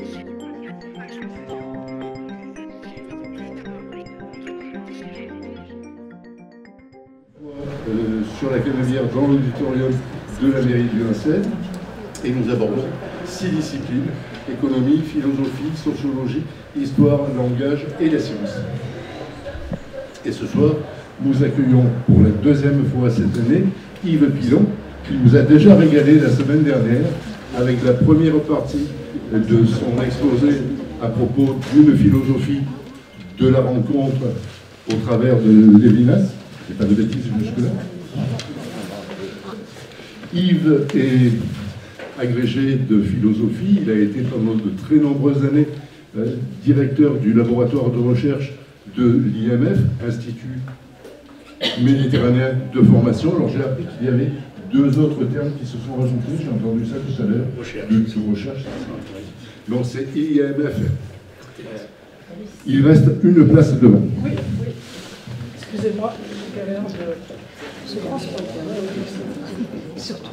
Sur la Canebière dans l'auditorium de la mairie du Vincennes, et nous abordons 6 disciplines: économie, philosophie, sociologie, histoire, langage et la science. Et ce soir, nous accueillons pour la 2e fois cette année Yves Pilon, qui nous a déjà régalé la semaine dernière avec la première partie de son exposé à propos d'une philosophie de la rencontre au travers de Lévinas. C'est pas de bêtises jusque-là. Yves est agrégé de philosophie. Il a été pendant de très nombreuses années directeur du laboratoire de recherche de l'IMF, Institut méditerranéen de formation. Alors j'ai appris qu'il y avait 2 autres termes qui se sont rajoutés, j'ai entendu ça tout à l'heure, de recherche. Donc c'est IMF. Il reste une place devant. Oui, oui. Excusez-moi, je pense pas. Surtout.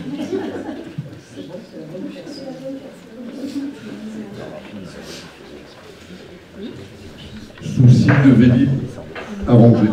Souci de Vélib arrangé.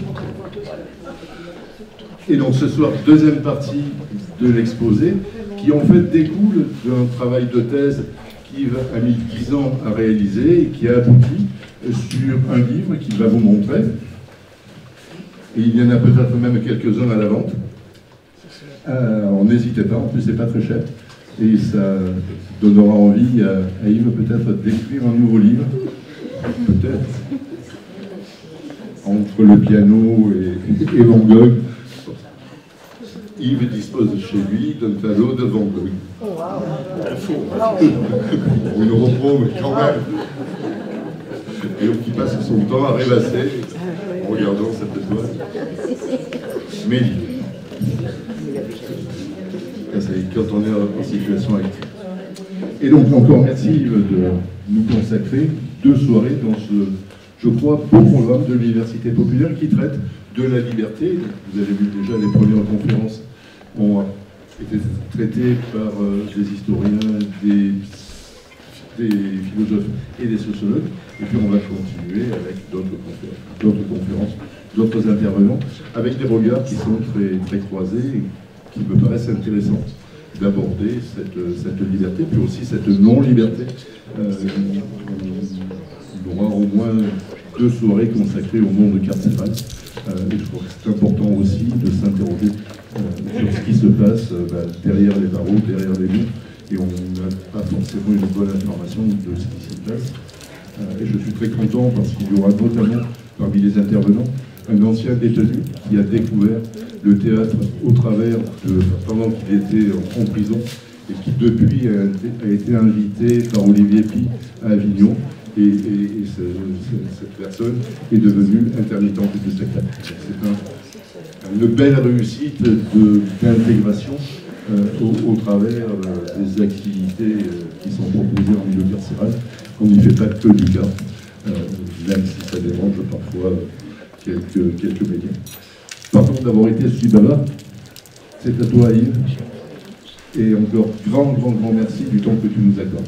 Et donc ce soir, 2e partie de l'exposé, qui en fait découle d'un travail de thèse qu'Yves a mis 10 ans à réaliser et qui a abouti sur un livre qu'il va vous montrer. Et il y en a peut-être même quelques-uns à la vente. Alors n'hésitez pas, en plus c'est pas très cher. Et ça donnera envie à Yves peut-être d'écrire un nouveau livre. Peut-être. Entre le piano et Van Gogh. Yves dispose chez lui d'un tableau de Van Gogh. Oh, wow. Info. On nous reprend, mais quand même. Et donc il passe son temps à rêvasser en regardant cette toile. Mélie. C'est quand on est en situation active. Et donc encore merci Yves de nous consacrer 2 soirées dans ce, je crois, beau programme de l'Université populaire qui traite de la liberté. Vous avez vu déjà les premières conférences ont été traitées par des historiens, des philosophes et des sociologues. Et puis on va continuer avec d'autres conférences, d'autres intervenants, avec des regards qui sont très, très croisés et qui me paraissent intéressants d'aborder cette liberté, puis aussi cette non-liberté. Il y aura au moins 2 soirées consacrées au monde carcéral. Et je crois que c'est important aussi de s'interroger sur ce qui se passe derrière les barreaux, derrière les murs, et on n'a pas forcément une bonne information de ce qui s'y passe. Et je suis très content parce qu'il y aura notamment parmi les intervenants un ancien détenu qui a découvert le théâtre au travers pendant qu'il était en prison, et qui depuis a été invité par Olivier Py à Avignon, et cette personne est devenue intermittente du spectacle. C'est une belle réussite d'intégration au travers des activités qui sont proposées en milieu carcéral. On n'y fait pas que du cas, même si ça dérange parfois quelques médias. Pardon d'avoir été si bavard. C'est à toi Yves. Et encore grand merci du temps que tu nous accordes.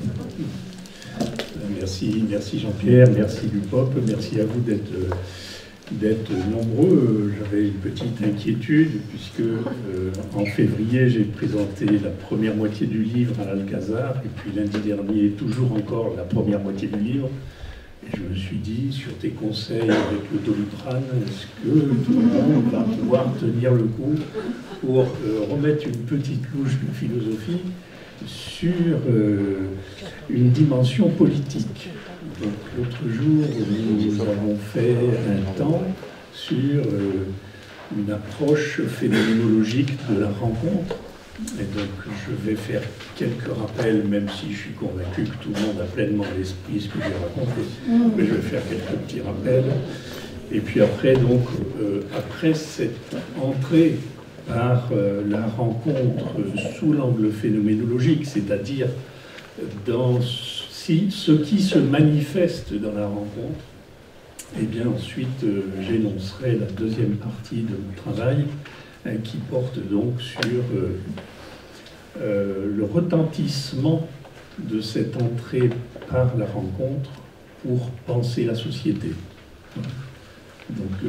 Merci Jean-Pierre, merci Lupop, merci à vous d'être nombreux. J'avais une petite inquiétude puisque en février j'ai présenté la première moitié du livre à l'Alcazar et puis lundi dernier toujours encore la première moitié du livre. Et je me suis dit, sur tes conseils avec le Doliprane, est-ce que tout le monde va pouvoir tenir le coup pour remettre une petite louche de philosophie sur une dimension politique. Donc l'autre jour, nous avons fait un temps sur une approche phénoménologique de la rencontre. Et donc je vais faire quelques rappels, même si je suis convaincu que tout le monde a pleinement à l'esprit ce que j'ai raconté. Mais je vais faire quelques petits rappels. Et puis après, donc, après cette entrée par la rencontre sous l'angle phénoménologique, c'est-à-dire dans ce qui se manifeste dans la rencontre, et bien ensuite j'énoncerai la 2e partie de mon travail qui porte donc sur le retentissement de cette entrée par la rencontre pour penser la société. Donc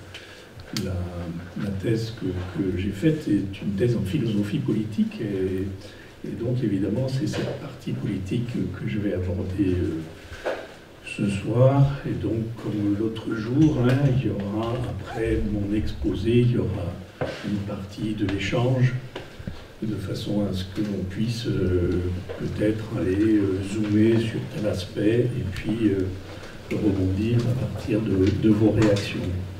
la thèse que j'ai faite est une thèse en philosophie politique et donc évidemment c'est cette partie politique que je vais aborder ce soir. Et donc comme l'autre jour, hein, il y aura après mon exposé, il y aura une partie de l'échange de façon à ce que l'on puisse peut-être aller zoomer sur tel aspect et puis rebondir à partir de vos réactions.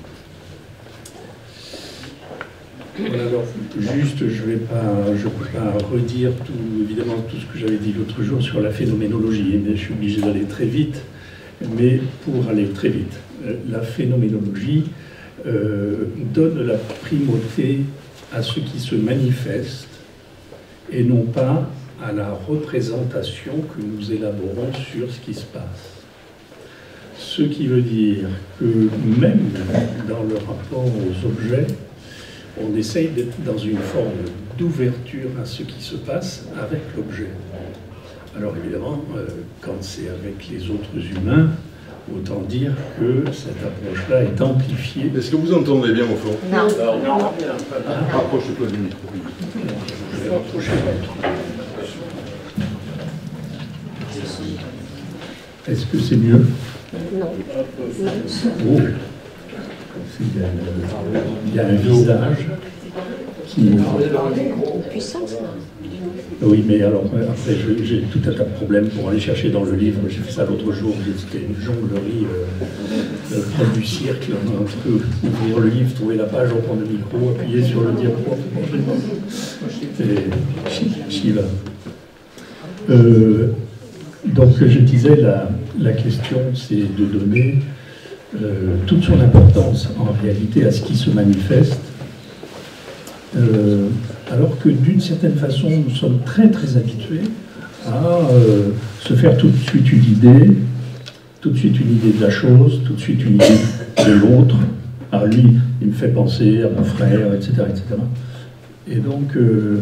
Voilà, alors, juste, je ne vais pas redire évidemment tout ce que j'avais dit l'autre jour sur la phénoménologie, mais je suis obligé d'aller très vite. Mais pour aller très vite, la phénoménologie donne la primauté à ce qui se manifeste et non pas à la représentation que nous élaborons sur ce qui se passe. Ce qui veut dire que même dans le rapport aux objets, on essaye d'être dans une forme d'ouverture à ce qui se passe avec l'objet. Alors évidemment, quand c'est avec les autres humains, autant dire que cette approche-là est amplifiée. Est-ce que vous entendez bien au fond? Non. Rapprochez-toi du micro. Je vais rapprocher l'autre. Est-ce que c'est mieux? Non. Oh. Il y a un visage qui... Puissance, là. Oui, mais alors, après, j'ai tout un tas de problèmes pour aller chercher dans le livre. J'ai fait ça l'autre jour, c'était une jonglerie près du cirque, entre ouvrir le livre, trouver la page, reprendre le micro, appuyer sur le diapo. C'était Shiva. Donc, je disais, la question, c'est de donner toute son importance, en réalité, à ce qui se manifeste, alors que d'une certaine façon, nous sommes très très habitués à se faire tout de suite une idée, tout de suite une idée de la chose, tout de suite une idée de l'autre. Ah, lui, il me fait penser à mon frère, etc. etc. Et donc,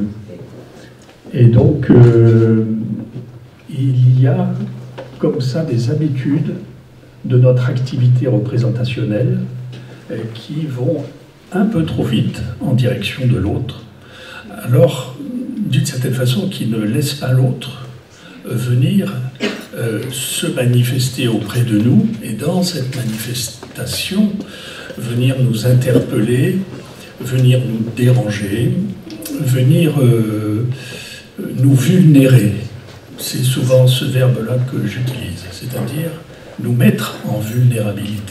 il y a comme ça des habitudes de notre activité représentationnelle qui vont un peu trop vite en direction de l'autre, alors d'une certaine façon qui ne laisse pas l'autre venir se manifester auprès de nous et dans cette manifestation venir nous interpeller, venir nous déranger, venir nous vulnérer. C'est souvent ce verbe-là que j'utilise, c'est-à-dire nous mettre en vulnérabilité.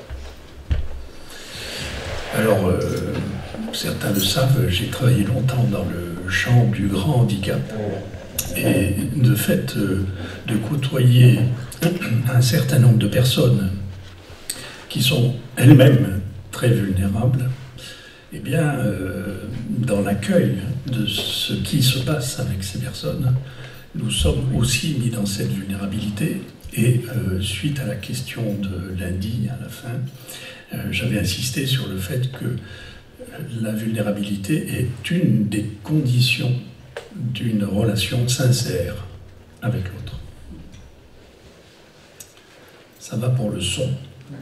Alors, certains le savent, j'ai travaillé longtemps dans le champ du grand handicap. Et de fait, de côtoyer un certain nombre de personnes qui sont elles-mêmes très vulnérables, eh bien, dans l'accueil de ce qui se passe avec ces personnes, nous sommes aussi mis dans cette vulnérabilité. Et suite à la question de lundi, à la fin, j'avais insisté sur le fait que la vulnérabilité est une des conditions d'une relation sincère avec l'autre. Ça va pour le son.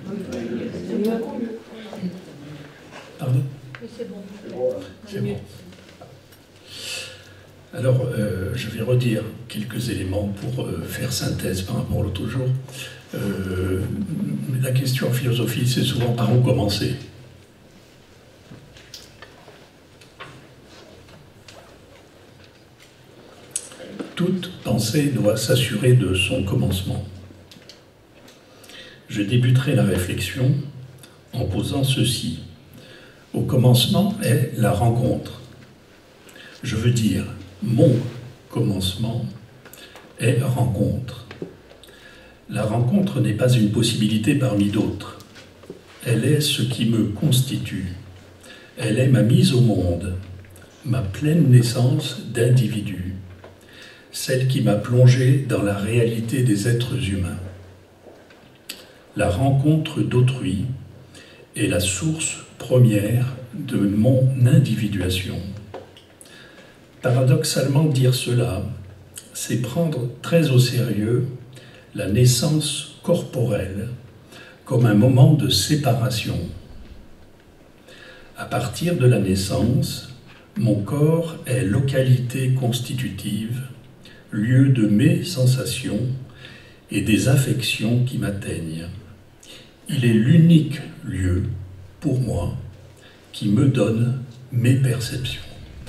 Pardon ? C'est bon. C'est bon. Alors, je vais redire quelques éléments pour faire synthèse par rapport à l'autre jour. La question en philosophie, c'est souvent par où commencer. Toute pensée doit s'assurer de son commencement. Je débuterai la réflexion en posant ceci. Au commencement est la rencontre. Je veux dire, mon commencement est rencontre. La rencontre n'est pas une possibilité parmi d'autres. Elle est ce qui me constitue. Elle est ma mise au monde, ma pleine naissance d'individu, celle qui m'a plongé dans la réalité des êtres humains. La rencontre d'autrui est la source première de mon individuation. Paradoxalement, dire cela, c'est prendre très au sérieux la naissance corporelle comme un moment de séparation. À partir de la naissance, mon corps est localité constitutive, lieu de mes sensations et des affections qui m'atteignent. Il est l'unique lieu, pour moi, qui me donne mes perceptions.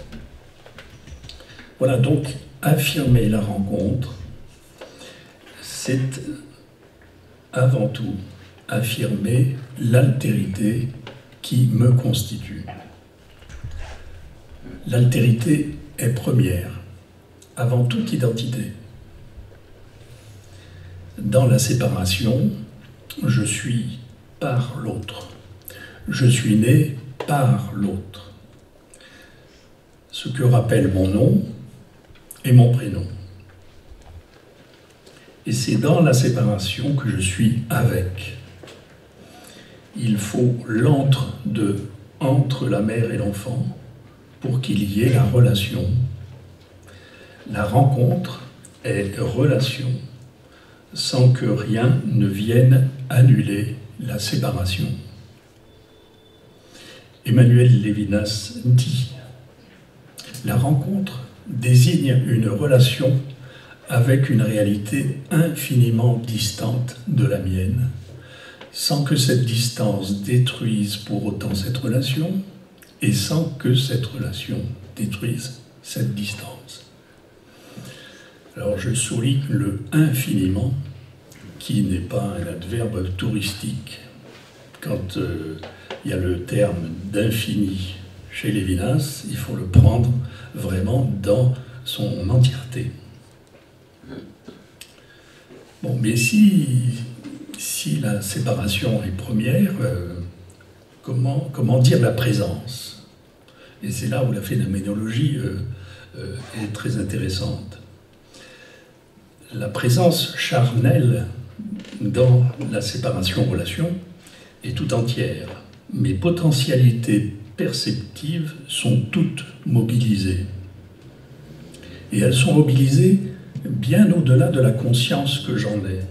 Voilà, donc affirmer la rencontre, c'est avant tout affirmer l'altérité qui me constitue. L'altérité est première, avant toute identité. Dans la séparation, je suis par l'autre. Je suis né par l'autre. Ce que rappelle mon nom et mon prénom. Et c'est dans la séparation que je suis avec. Il faut l'entre entre la mère et l'enfant pour qu'il y ait la relation. La rencontre est relation sans que rien ne vienne annuler la séparation. Emmanuel Lévinas dit « La rencontre désigne une relation avec une réalité infiniment distante de la mienne, sans que cette distance détruise pour autant cette relation, et sans que cette relation détruise cette distance. » Alors je souligne le infiniment, qui n'est pas un adverbe touristique. Quand il y a le terme d'infini chez Lévinas, il faut le prendre vraiment dans son entièreté. Bon, mais si la séparation est première, comment dire la présence? Et c'est là où la phénoménologie est très intéressante. La présence charnelle dans la séparation-relation est tout entière. Mes potentialités perceptives sont toutes mobilisées. Et elles sont mobilisées bien au-delà de la conscience que j'en ai.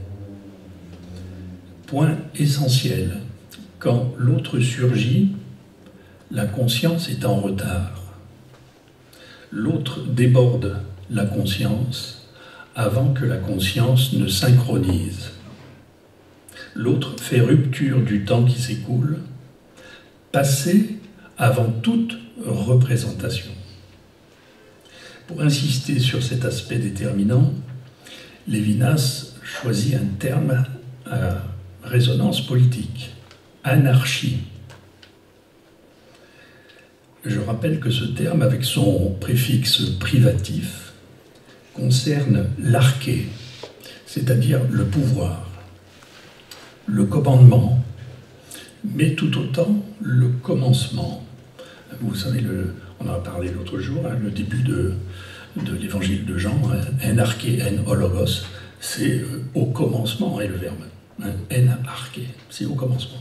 Point essentiel, quand l'autre surgit, la conscience est en retard. L'autre déborde la conscience avant que la conscience ne synchronise. L'autre fait rupture du temps qui s'écoule, passé avant toute représentation. Pour insister sur cet aspect déterminant, Lévinas choisit un terme à résonance politique, anarchie. Je rappelle que ce terme, avec son préfixe privatif, concerne l'arché, c'est-à-dire le pouvoir, le commandement, mais tout autant le commencement. Vous savez, on en a parlé l'autre jour, le début de l'évangile de Jean, en arché, en hologos, c'est au commencement, est le verbe. En arché, c'est au commencement.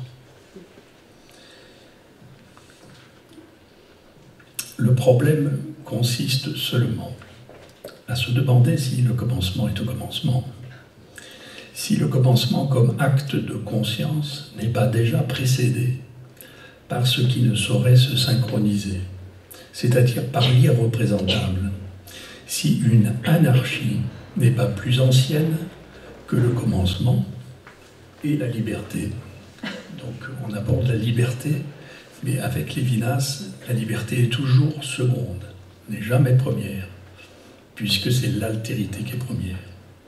Le problème consiste seulement à se demander si le commencement est au commencement. Si le commencement comme acte de conscience n'est pas déjà précédé par ce qui ne saurait se synchroniser, c'est-à-dire par l'irreprésentable, si une anarchie n'est pas plus ancienne que le commencement et la liberté. Donc on aborde la liberté, mais avec Lévinas, la liberté est toujours seconde, n'est jamais première, puisque c'est l'altérité qui est première.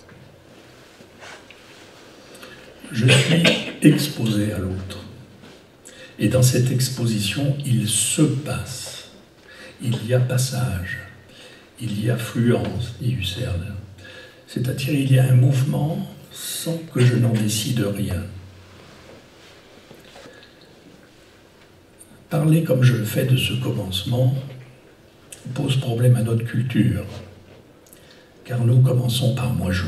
Je suis exposé à l'autre. Et dans cette exposition, il se passe. Il y a passage. Il y a fluence, dit Husserl. C'est-à-dire, il y a un mouvement sans que je n'en décide rien. Parler comme je le fais de ce commencement pose problème à notre culture, car nous commençons par moi-je.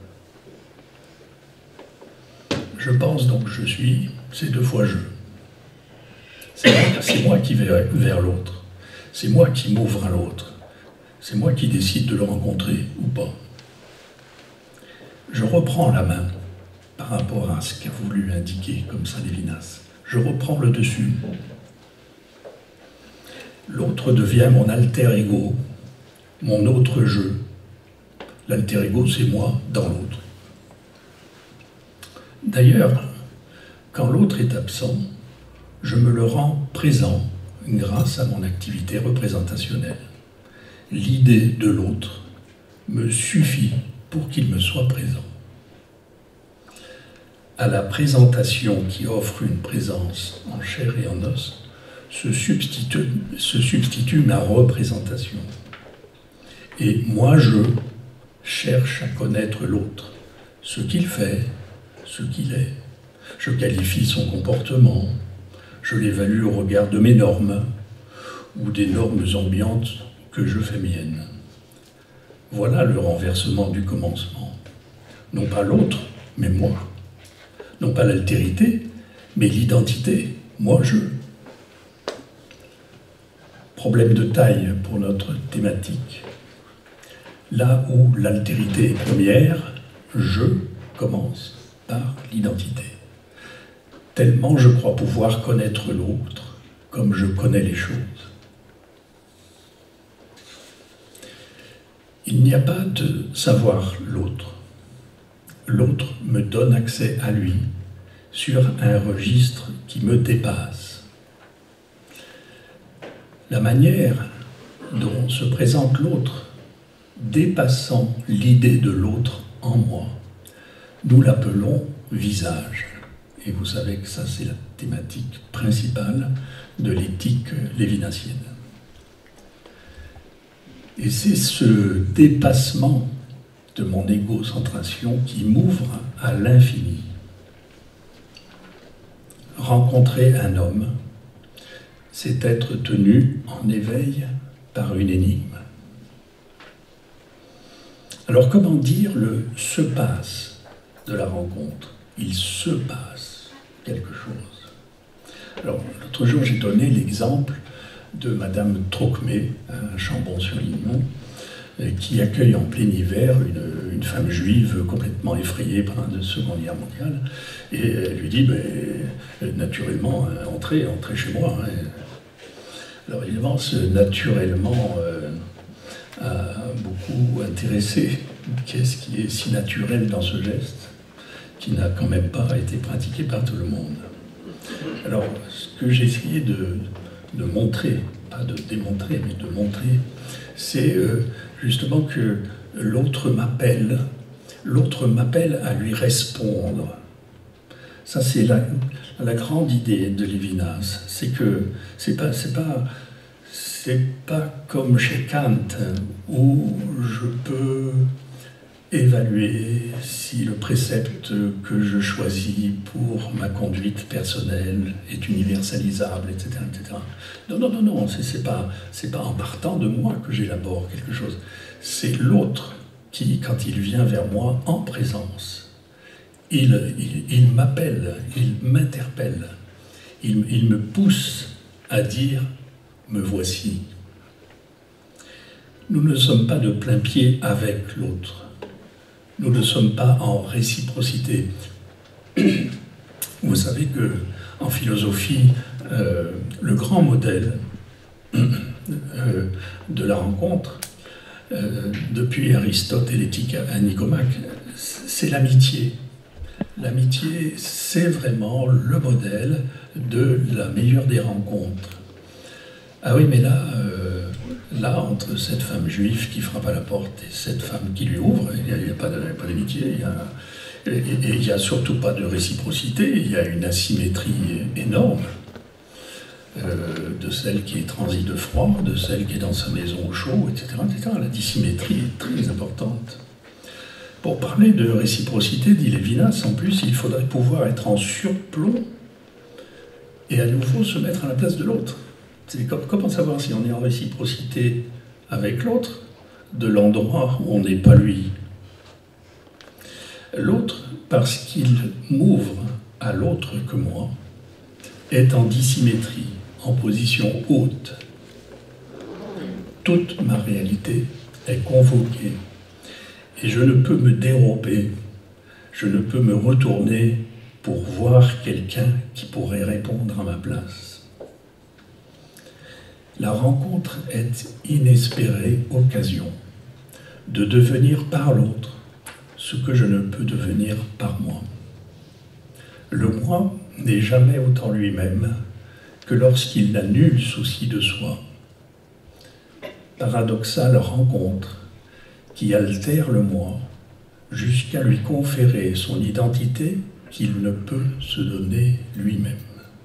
Je pense donc je suis, c'est deux fois je. C'est moi qui vais vers l'autre. C'est moi qui m'ouvre à l'autre. C'est moi qui décide de le rencontrer ou pas. Je reprends la main par rapport à ce qu'a voulu indiquer comme ça Lévinas. Je reprends le dessus. L'autre devient mon alter ego, mon autre jeu. L'alter ego, c'est moi dans l'autre. D'ailleurs, quand l'autre est absent, je me le rends présent grâce à mon activité représentationnelle. L'idée de l'autre me suffit pour qu'il me soit présent. À la présentation qui offre une présence en chair et en os, se substitue ma représentation. Et moi, je cherche à connaître l'autre, ce qu'il fait, ce qu'il est. Je qualifie son comportement, je l'évalue au regard de mes normes ou des normes ambiantes que je fais miennes. Voilà le renversement du commencement. Non pas l'autre, mais moi. Non pas l'altérité, mais l'identité, moi-je. Problème de taille pour notre thématique. Là où l'altérité est première, je commence par l'identité. Tellement je crois pouvoir connaître l'autre comme je connais les choses. Il n'y a pas de savoir l'autre. L'autre me donne accès à lui sur un registre qui me dépasse. La manière dont se présente l'autre, dépassant l'idée de l'autre en moi, nous l'appelons visage. Et vous savez que ça, c'est la thématique principale de l'éthique lévinassienne. Et c'est ce dépassement de mon égocentration qui m'ouvre à l'infini. Rencontrer un homme, c'est être tenu en éveil par une énigme. Alors comment dire le « se passe » de la rencontre? Il se passe quelque chose. Alors l'autre jour j'ai donné l'exemple de Madame Trocmé, à Chambon-sur-Lignon, qui accueille en plein hiver une femme juive complètement effrayée pendant la Seconde Guerre mondiale, et elle lui dit naturellement, entrez chez moi. Alors évidemment, ce naturellement a beaucoup intéressé. Qu'est-ce qui est si naturel dans ce geste, qui n'a quand même pas été pratiqué par tout le monde? Alors, ce que j'ai essayé de montrer, pas de démontrer, mais de montrer, c'est justement que l'autre m'appelle à lui répondre. Ça, c'est la grande idée de Lévinas, c'est que c'est pas comme chez Kant, où je peux évaluer si le précepte que je choisis pour ma conduite personnelle est universalisable, etc. etc. Non, c'est pas en partant de moi que j'élabore quelque chose. C'est l'autre qui, quand il vient vers moi en présence, il m'appelle, il m'interpelle, il me pousse à dire « me voici ». Nous ne sommes pas de plein pied avec l'autre. Nous ne sommes pas en réciprocité. Vous savez qu'en philosophie, le grand modèle de la rencontre, depuis Aristote et l'éthique à Nicomaque, c'est l'amitié. L'amitié, c'est vraiment le modèle de la meilleure des rencontres. Ah oui, mais là, entre cette femme juive qui frappe à la porte et cette femme qui lui ouvre, il n'y a pas d'amitié, il n'y a surtout pas de réciprocité, il y a une asymétrie énorme de celle qui est transie de froid, de celle qui est dans sa maison au chaud, etc. La dissymétrie est très importante. Pour parler de réciprocité, dit Lévinas, en plus, il faudrait pouvoir être en surplomb et à nouveau se mettre à la place de l'autre. Comment savoir si on est en réciprocité avec l'autre de l'endroit où on n'est pas lui? L'autre, parce qu'il m'ouvre à l'autre que moi, est en dissymétrie, en position haute. Toute ma réalité est convoquée et je ne peux me dérober je ne peux me retourner pour voir quelqu'un qui pourrait répondre à ma place. La rencontre est inespérée occasion de devenir par l'autre ce que je ne peux devenir par moi. Le moi n'est jamais autant lui-même que lorsqu'il n'a nul souci de soi. Paradoxale rencontre qui altère le moi jusqu'à lui conférer son identité qu'il ne peut se donner lui-même.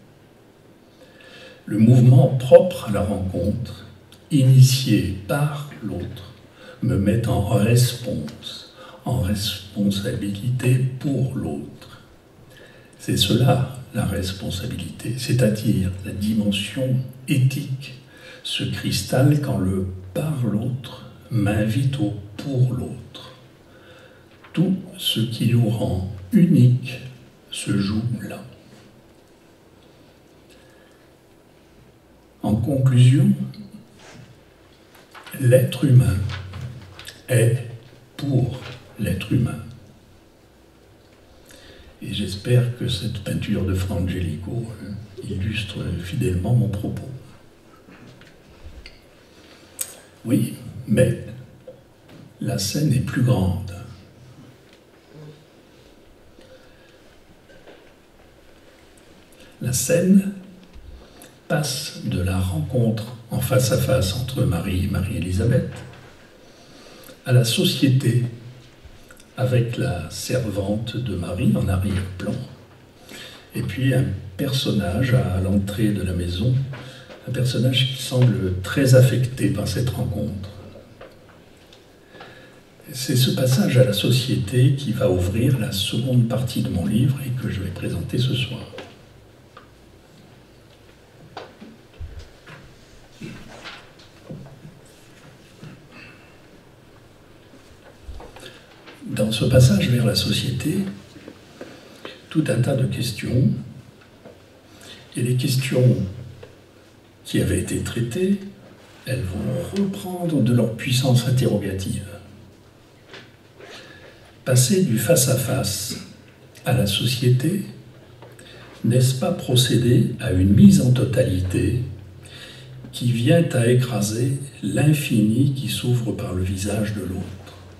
Le mouvement propre à la rencontre, initié par l'autre, me met en responsabilité pour l'autre. C'est cela la responsabilité, c'est-à-dire la dimension éthique, ce cristal quand le par l'autre m'invite au pour l'autre. Tout ce qui nous rend unique se joue là. En conclusion, l'être humain est pour l'être humain. Et j'espère que cette peinture de Frangelico illustre fidèlement mon propos. Oui, mais la scène est plus grande. La scène passe de la rencontre en face à face entre Marie et Marie-Élisabeth à la société avec la servante de Marie en arrière-plan et puis un personnage à l'entrée de la maison, un personnage qui semble très affecté par cette rencontre. C'est ce passage à la société qui va ouvrir la seconde partie de mon livre et que je vais présenter ce soir. Dans ce passage vers la société, tout un tas de questions, et les questions qui avaient été traitées, elles vont reprendre de leur puissance interrogative. Passer du face-à-face à la société, n'est-ce pas procéder à une mise en totalité qui vient à écraser l'infini qui s'ouvre par le visage de l'autre?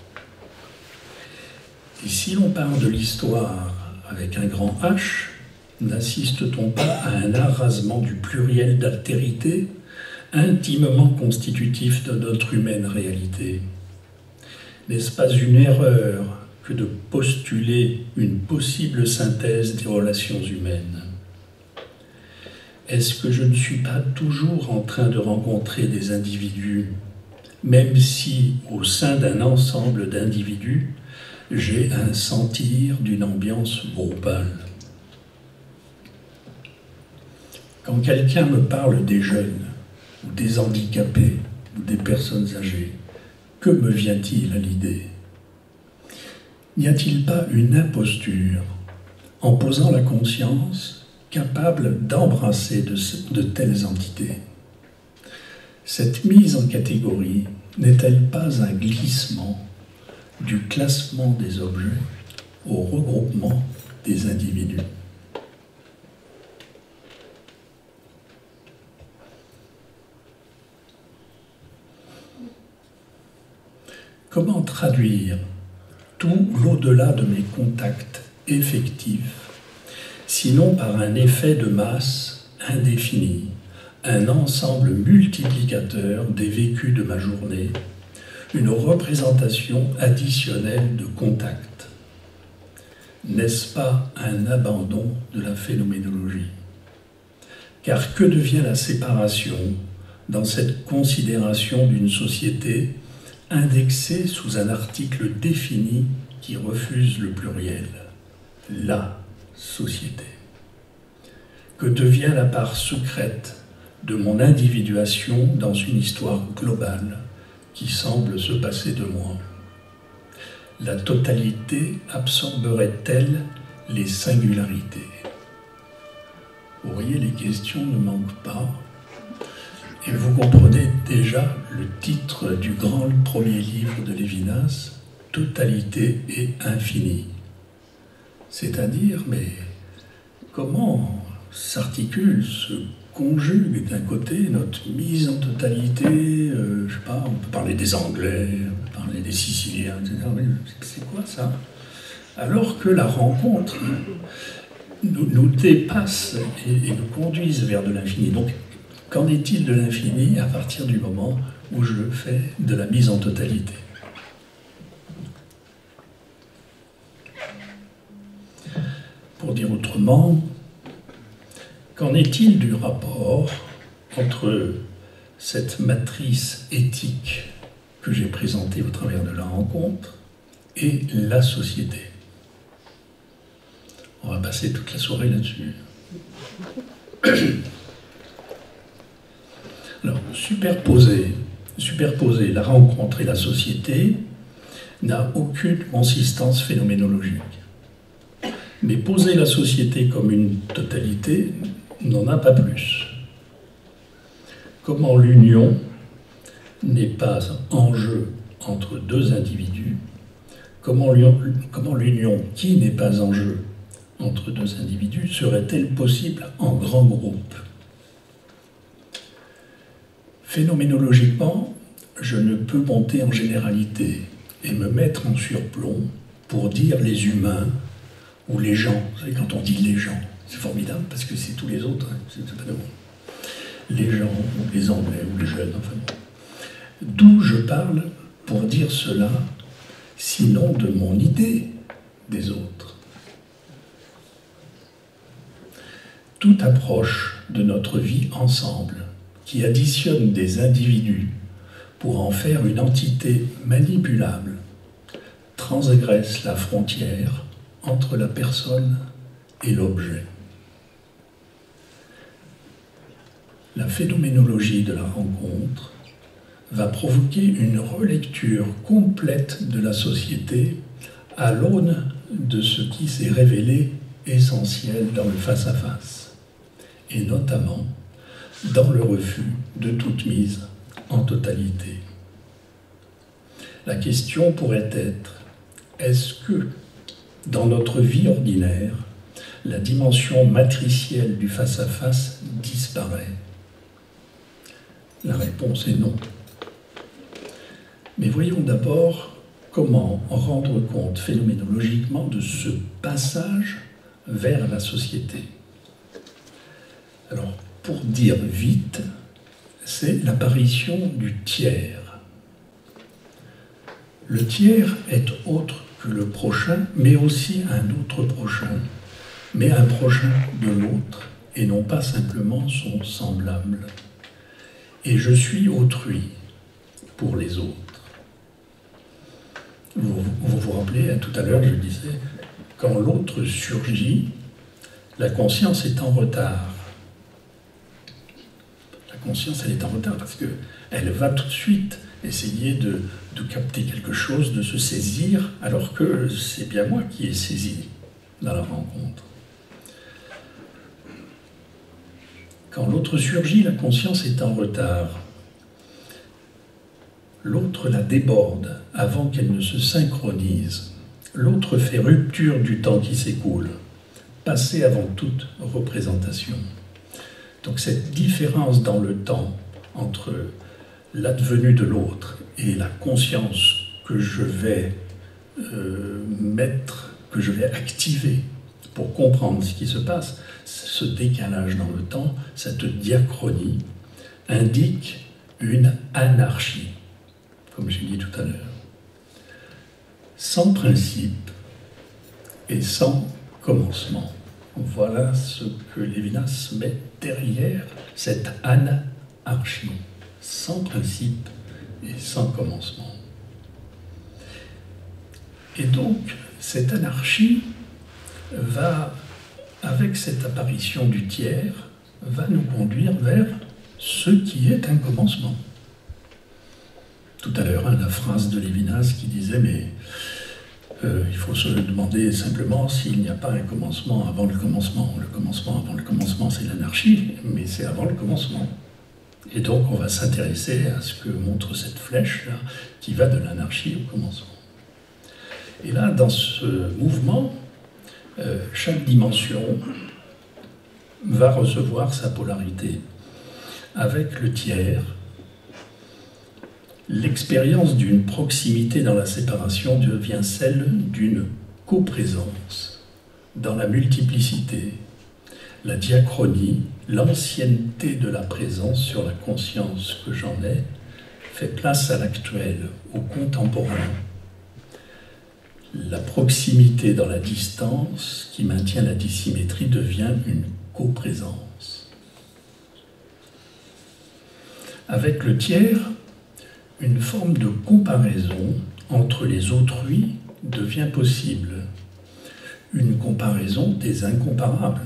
Et si l'on parle de l'histoire avec un grand H, n'assiste-t-on pas à un arrasement du pluriel d'altérité intimement constitutif de notre humaine réalité? N'est-ce pas une erreur que de postuler une possible synthèse des relations humaines? Est-ce que je ne suis pas toujours en train de rencontrer des individus, même si, au sein d'un ensemble d'individus, j'ai un sentir d'une ambiance groupale? Quand quelqu'un me parle des jeunes, ou des handicapés, ou des personnes âgées, que me vient-il à l'idée? N'y a-t-il pas une imposture en posant la conscience capable d'embrasser de telles entités? Cette mise en catégorie n'est-elle pas un glissement du classement des objets au regroupement des individus? Comment traduire tout l'au-delà de mes contacts effectifs, sinon par un effet de masse indéfini, un ensemble multiplicateur des vécus de ma journée, une représentation additionnelle de contact? N'est-ce pas un abandon de la phénoménologie? Car que devient la séparation dans cette considération d'une société indexée sous un article défini qui refuse le pluriel, la société? Que devient la part secrète de mon individuation dans une histoire globale qui semble se passer de moi? La totalité absorberait-elle les singularités? Vous voyez, les questions ne manquent pas. Et vous comprenez déjà le titre du grand premier livre de Lévinas, « Totalité et infini ». C'est-à-dire, mais comment s'articule, se conjugue d'un côté notre mise en totalité, je sais pas, on peut parler des Anglais, on peut parler des Siciliens, etc. Mais c'est quoi ça? Alors que la rencontre nous dépasse et nous conduise vers de l'infini. Donc, qu'en est-il de l'infini à partir du moment où je fais de la mise en totalité? Pour dire autrement, qu'en est-il du rapport entre cette matrice éthique que j'ai présentée au travers de la rencontre et la société? On va passer toute la soirée là-dessus. Alors, superposer la rencontre et la société n'a aucune consistance phénoménologique. Mais poser la société comme une totalité n'en a pas plus. Comment l'union n'est pas en jeu entre deux individus, comment l'union qui n'est pas en jeu entre deux individus serait-elle possible en grand groupe? Phénoménologiquement, je ne peux monter en généralité et me mettre en surplomb pour dire les humains ou les gens. Vous savez, quand on dit les gens, c'est formidable parce que c'est tous les autres, hein, c'est pas de bon. Les gens, ou les Anglais, ou les jeunes, enfin bon. D'où je parle pour dire cela, sinon de mon idée des autres. Toute approche de notre vie ensemble qui additionne des individus pour en faire une entité manipulable transgresse la frontière entre la personne et l'objet. La phénoménologie de la rencontre va provoquer une relecture complète de la société à l'aune de ce qui s'est révélé essentiel dans le face-à-face, et notamment dans le refus de toute mise en totalité. La question pourrait être, est-ce que, dans notre vie ordinaire, la dimension matricielle du face-à-face disparaît? La réponse est non. Mais voyons d'abord comment rendre compte phénoménologiquement de ce passage vers la société. Alors, pour dire vite, c'est l'apparition du tiers. Le tiers est autre que le prochain, mais aussi un autre prochain, mais un prochain de l'autre, et non pas simplement son semblable. Et je suis autrui pour les autres. Vous vous rappelez, tout à l'heure, je disais, quand l'autre surgit, la conscience est en retard. La conscience, elle est en retard parce qu'elle va tout de suite essayer de capter quelque chose, de se saisir, alors que c'est bien moi qui ai saisi dans la rencontre. Quand l'autre surgit, la conscience est en retard. L'autre la déborde avant qu'elle ne se synchronise. L'autre fait rupture du temps qui s'écoule, passé avant toute représentation. Donc cette différence dans le temps entre l'advenu de l'autre et la conscience que je vais que je vais activer pour comprendre ce qui se passe, ce décalage dans le temps, cette diachronie, indique une anarchie, comme j'ai dit tout à l'heure. Sans principe et sans commencement. Voilà ce que Lévinas met derrière cette anarchie, sans principe et sans commencement. Et donc, cette anarchie va, avec cette apparition du tiers, va nous conduire vers ce qui est un commencement. Tout à l'heure, la phrase de Lévinas qui disait « mais il faut se demander simplement s'il n'y a pas un commencement avant le commencement. Le commencement avant le commencement, c'est l'anarchie, mais c'est avant le commencement. » Et donc, on va s'intéresser à ce que montre cette flèche-là, qui va de l'anarchie au commencement. Et là, dans ce mouvement, chaque dimension va recevoir sa polarité. Avec le tiers, l'expérience d'une proximité dans la séparation devient celle d'une coprésence dans la multiplicité. La diachronie, l'ancienneté de la présence sur la conscience que j'en ai, fait place à l'actuel, au contemporain. La proximité dans la distance qui maintient la dissymétrie devient une coprésence. Avec le tiers, une forme de comparaison entre les autrui devient possible. Une comparaison des incomparables.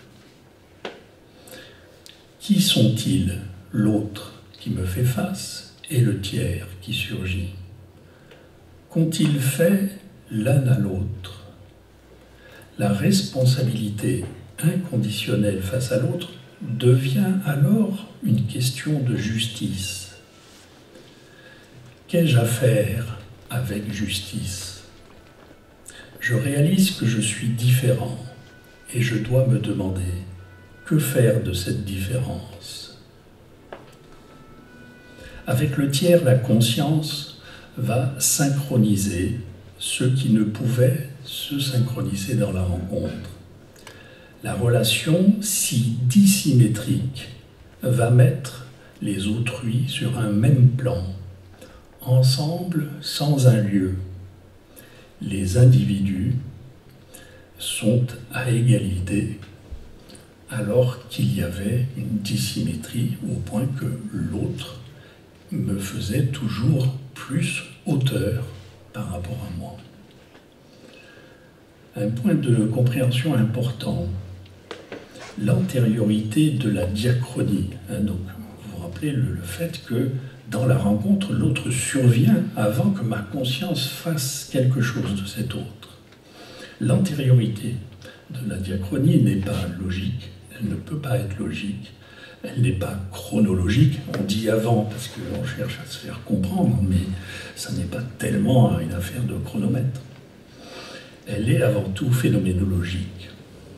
Qui sont-ils, l'autre qui me fait face et le tiers qui surgit? Qu'ont-ils fait l'un à l'autre? La responsabilité inconditionnelle face à l'autre devient alors une question de justice. Qu'ai-je à faire avec justice? Je réalise que je suis différent et je dois me demander que faire de cette différence. Avec le tiers, la conscience va synchroniser ce qui ne pouvait se synchroniser dans la rencontre. La relation si dissymétrique va mettre les autrui sur un même plan, ensemble sans un lieu. Les individus sont à égalité alors qu'il y avait une dissymétrie au point que l'autre me faisait toujours plus hauteur par rapport à moi. Un point de compréhension important, l'antériorité de la diachronie. Donc, vous vous rappelez le fait que dans la rencontre, l'autre survient avant que ma conscience fasse quelque chose de cet autre. L'antériorité de la diachronie n'est pas logique, elle ne peut pas être logique, elle n'est pas chronologique, on dit avant parce qu'on cherche à se faire comprendre, mais ça n'est pas tellement une affaire de chronomètre. Elle est avant tout phénoménologique.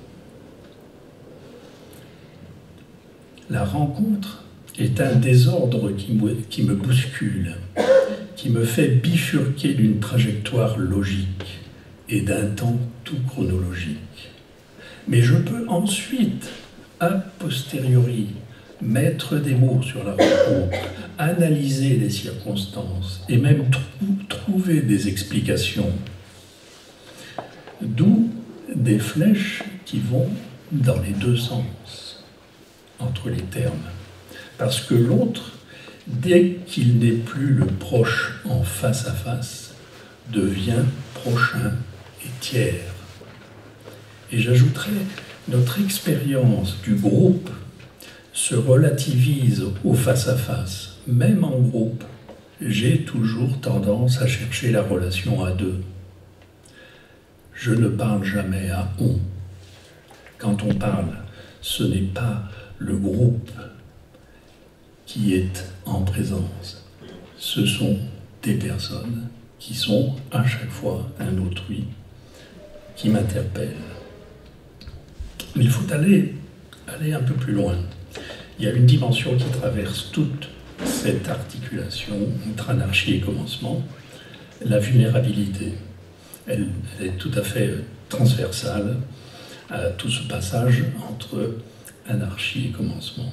La rencontre est un désordre qui me bouscule, qui me fait bifurquer d'une trajectoire logique et d'un temps tout chronologique. Mais je peux ensuite, a posteriori, mettre des mots sur la rencontre, analyser les circonstances et même trouver des explications. D'où des flèches qui vont dans les deux sens, entre les termes. Parce que l'autre, dès qu'il n'est plus le proche en face à face, devient prochain et tiers. Et j'ajouterais, notre expérience du groupe se relativise au face-à-face. Même en groupe, j'ai toujours tendance à chercher la relation à deux. Je ne parle jamais à on. Quand on parle, ce n'est pas le groupe qui est en présence. Ce sont des personnes qui sont à chaque fois un autrui qui m'interpelle. Mais il faut aller un peu plus loin. Il y a une dimension qui traverse toute cette articulation entre anarchie et commencement, la vulnérabilité. Elle est tout à fait transversale à tout ce passage entre anarchie et commencement.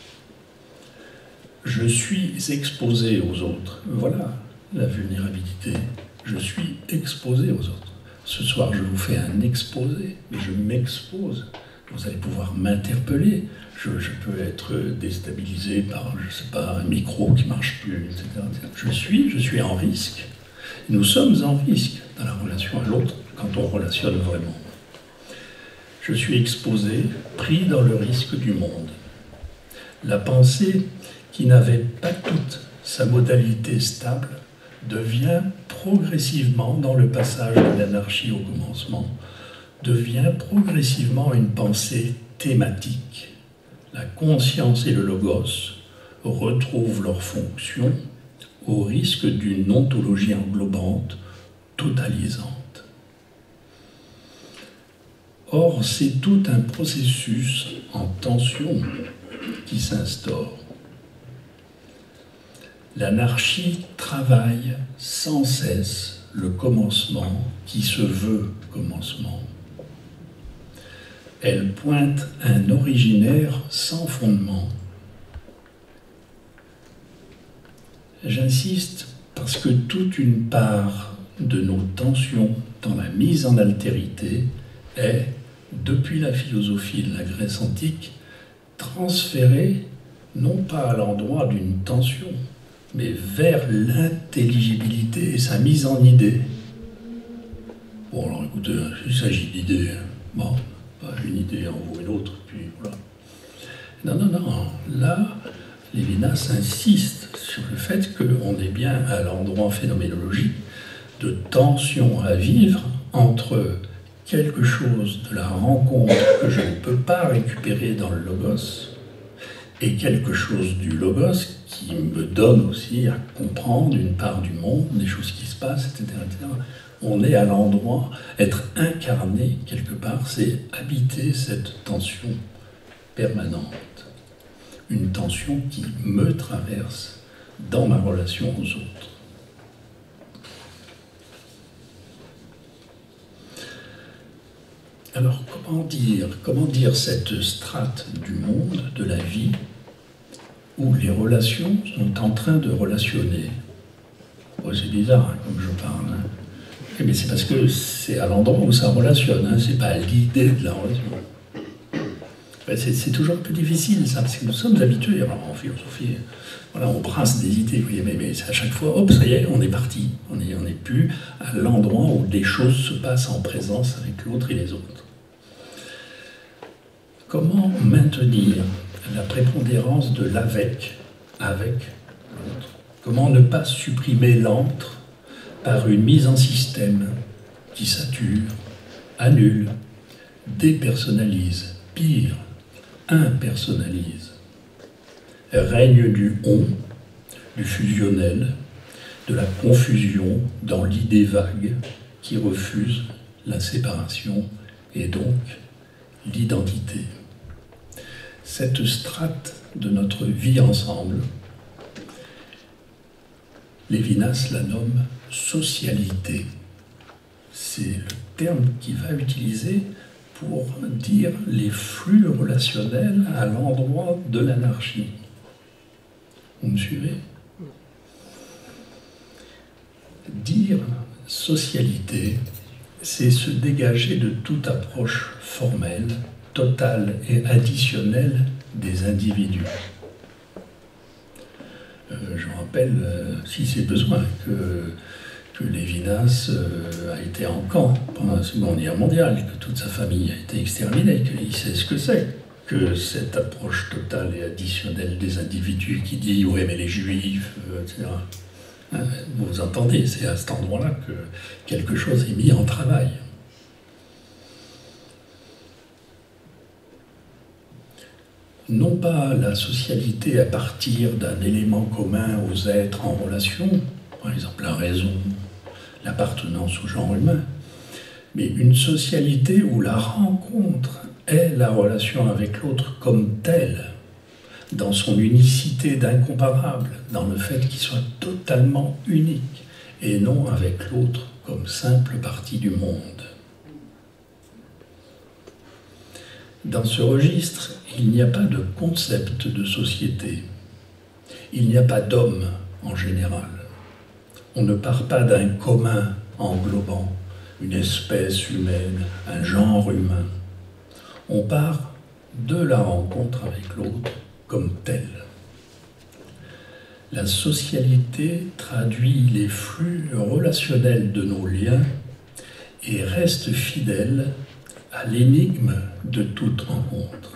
Je suis exposé aux autres. Voilà la vulnérabilité. Je suis exposé aux autres. Ce soir, je vous fais un exposé, mais je m'expose. Vous allez pouvoir m'interpeller. Je peux être déstabilisé par, je ne sais pas, un micro qui ne marche plus, etc. Je suis en risque. Nous sommes en risque dans la relation à l'autre quand on relationne vraiment. Je suis exposé, pris dans le risque du monde. La pensée qui n'avait pas toute sa modalité stable devient progressivement, dans le passage de l'anarchie au commencement, devient progressivement une pensée thématique. La conscience et le logos retrouvent leur fonction au risque d'une ontologie englobante, totalisante. Or, c'est tout un processus en tension qui s'instaure. L'anarchie travaille sans cesse le commencement qui se veut commencement. Elle pointe un originaire sans fondement. J'insiste parce que toute une part de nos tensions dans la mise en altérité est, depuis la philosophie de la Grèce antique, transférée non pas à l'endroit d'une tension, mais vers l'intelligibilité et sa mise en idée. Bon, alors écoutez, il s'agit d'idées. Bon, pas une idée en vaut une autre, puis voilà. Non. Là, Lévinas insiste sur le fait qu'on est bien à l'endroit phénoménologique de tension à vivre entre quelque chose de la rencontre que je ne peux pas récupérer dans le logos et quelque chose du logos qui me donne aussi à comprendre une part du monde, des choses qui se passent, etc. On est à l'endroit, être incarné quelque part, c'est habiter cette tension permanente. Une tension qui me traverse dans ma relation aux autres. Alors, comment dire cette strate du monde, de la vie, où les relations sont en train de relationner? Oh, c'est bizarre, hein, comme je parle. Hein. Mais c'est parce que c'est à l'endroit où ça relationne, hein, c'est pas l'idée de la relation. C'est toujours un peu difficile, ça, parce que nous sommes habitués, alors, en philosophie, voilà, on brasse des idées, vous voyez, mais à chaque fois, hop, ça y est, on est parti. On n'est plus à l'endroit où des choses se passent en présence avec l'autre et les autres. Comment maintenir la prépondérance de l'avec avec l'autre? Comment ne pas supprimer l'entre par une mise en système qui sature, annule, dépersonnalise, pire, impersonnalise? Règne du on, du fusionnel, de la confusion dans l'idée vague qui refuse la séparation et donc l'identité. Cette strate de notre vie ensemble, Lévinas la nomme socialité. C'est le terme qu'il va utiliser pour dire les flux relationnels à l'endroit de l'anarchie. Vous me suivez? Dire socialité, c'est se dégager de toute approche formelle, totale et additionnelle des individus. Je rappelle, si c'est besoin, que Lévinas a été en camp pendant la Seconde Guerre mondiale, que toute sa famille a été exterminée, qu'il sait ce que c'est que cette approche totale et additionnelle des individus qui dit « ouais, mais les Juifs, etc. » Vous entendez, c'est à cet endroit-là que quelque chose est mis en travail. Non pas la socialité à partir d'un élément commun aux êtres en relation, par exemple la raison, l'appartenance au genre humain, mais une socialité où la rencontre est la relation avec l'autre comme telle, dans son unicité d'incomparable, dans le fait qu'il soit totalement unique, et non avec l'autre comme simple partie du monde. Dans ce registre, il n'y a pas de concept de société. Il n'y a pas d'homme en général. On ne part pas d'un commun englobant une espèce humaine, un genre humain. On part de la rencontre avec l'autre comme telle. La socialité traduit les flux relationnels de nos liens et reste fidèle à l'énigme de toute rencontre.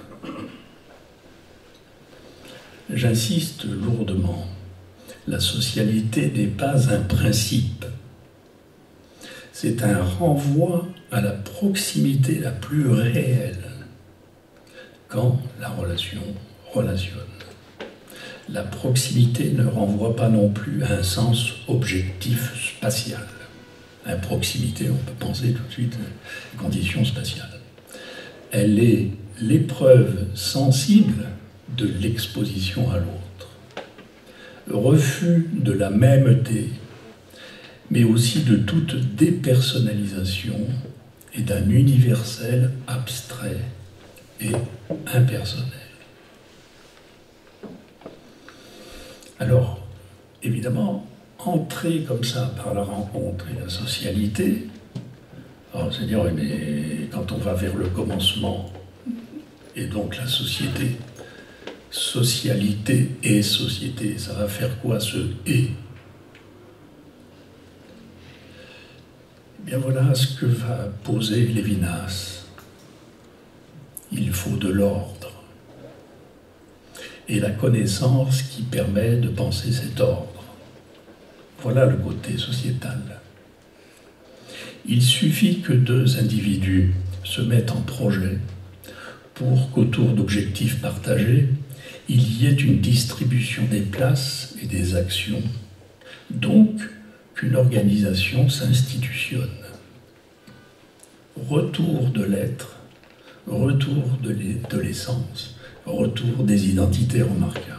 J'insiste lourdement, la socialité n'est pas un principe. C'est un renvoi à la proximité la plus réelle quand la relation relationne. La proximité ne renvoie pas non plus à un sens objectif spatial. À proximité, on peut penser tout de suite aux conditions spatiales. Elle est l'épreuve sensible de l'exposition à l'autre, refus de la mêmeté, mais aussi de toute dépersonnalisation et d'un universel abstrait et impersonnel. Alors, évidemment, entrer comme ça par la rencontre et la socialité, c'est-à-dire quand on va vers le commencement, et donc la société, socialité et société, ça va faire quoi ce « et » ? Eh bien voilà ce que va poser Lévinas. Il faut de l'ordre et la connaissance qui permet de penser cet ordre. Voilà le côté sociétal. Il suffit que deux individus se mettent en projet pour qu'autour d'objectifs partagés, il y ait une distribution des places et des actions, donc qu'une organisation s'institutionne. Retour de l'être, retour de l'essence, retour des identités remarquables.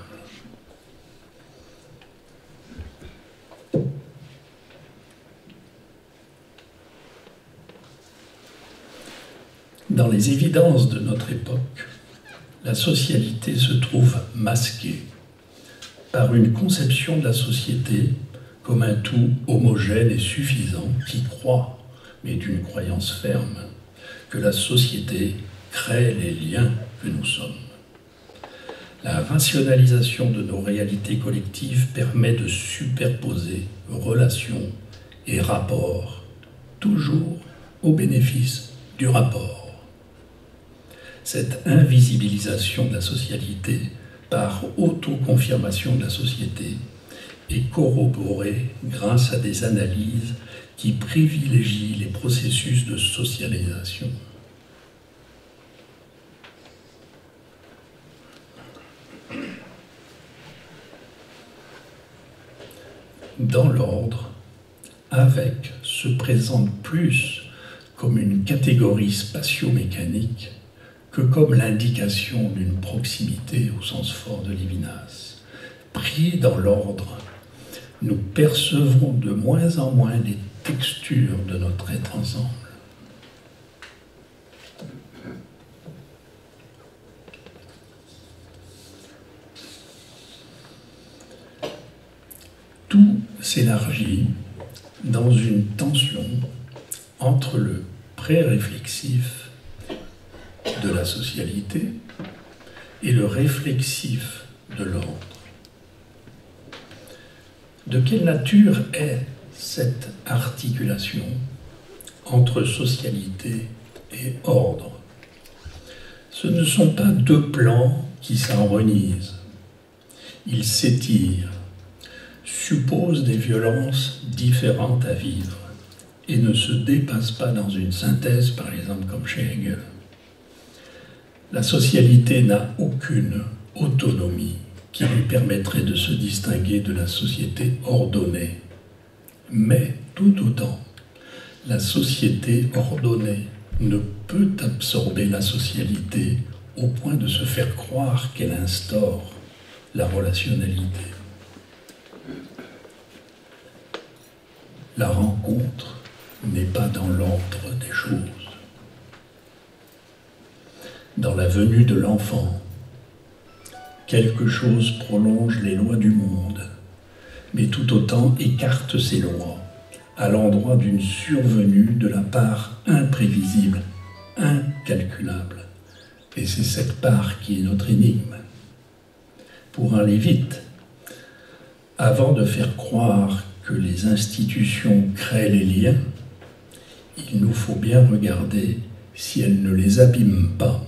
Dans les évidences de notre époque, la socialité se trouve masquée par une conception de la société comme un tout homogène et suffisant qui croit, mais d'une croyance ferme, que la société crée les liens que nous sommes. La rationalisation de nos réalités collectives permet de superposer relations et rapports, toujours au bénéfice du rapport. Cette invisibilisation de la socialité par autoconfirmation de la société est corroborée grâce à des analyses qui privilégient les processus de socialisation. Dans l'ordre, avec se présente plus comme une catégorie spatio-mécanique que comme l'indication d'une proximité au sens fort de Lévinas. Pris dans l'ordre, nous percevrons de moins en moins les textures de notre être ensemble. Tout s'élargit dans une tension entre le pré-réflexif de la socialité et le réflexif de l'ordre. De quelle nature est cette articulation entre socialité et ordre? Ce ne sont pas deux plans qui s'harmonisent. Ils s'étirent, supposent des violences différentes à vivre et ne se dépassent pas dans une synthèse, par exemple, comme chez Hegel. La socialité n'a aucune autonomie qui lui permettrait de se distinguer de la société ordonnée. Mais tout autant, la société ordonnée ne peut absorber la socialité au point de se faire croire qu'elle instaure la relationnalité. La rencontre n'est pas dans l'ordre des choses. Dans la venue de l'enfant, quelque chose prolonge les lois du monde, mais tout autant écarte ces lois à l'endroit d'une survenue de la part imprévisible, incalculable. Et c'est cette part qui est notre énigme. Pour aller vite, avant de faire croire que les institutions créent les liens, il nous faut bien regarder si elles ne les abîment pas.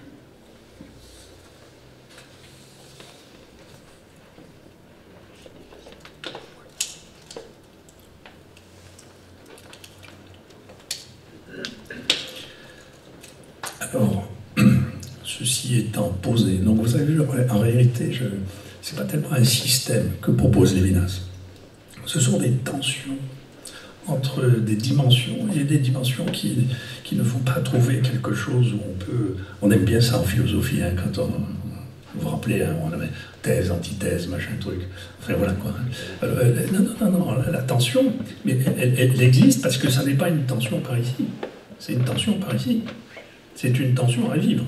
Alors, ceci étant posé, donc vous savez, en réalité, ce n'est pas tellement un système que propose Lévinas. Ce sont des tensions entre des dimensions, et des dimensions qui ne vont pas trouver quelque chose où on aime bien ça en philosophie, hein, quand vous vous rappelez, hein, on avait thèse, antithèse, machin truc, enfin voilà quoi. Non, la tension, mais elle existe parce que ça n'est pas une tension par ici, c'est une tension par ici, c'est une tension à vivre.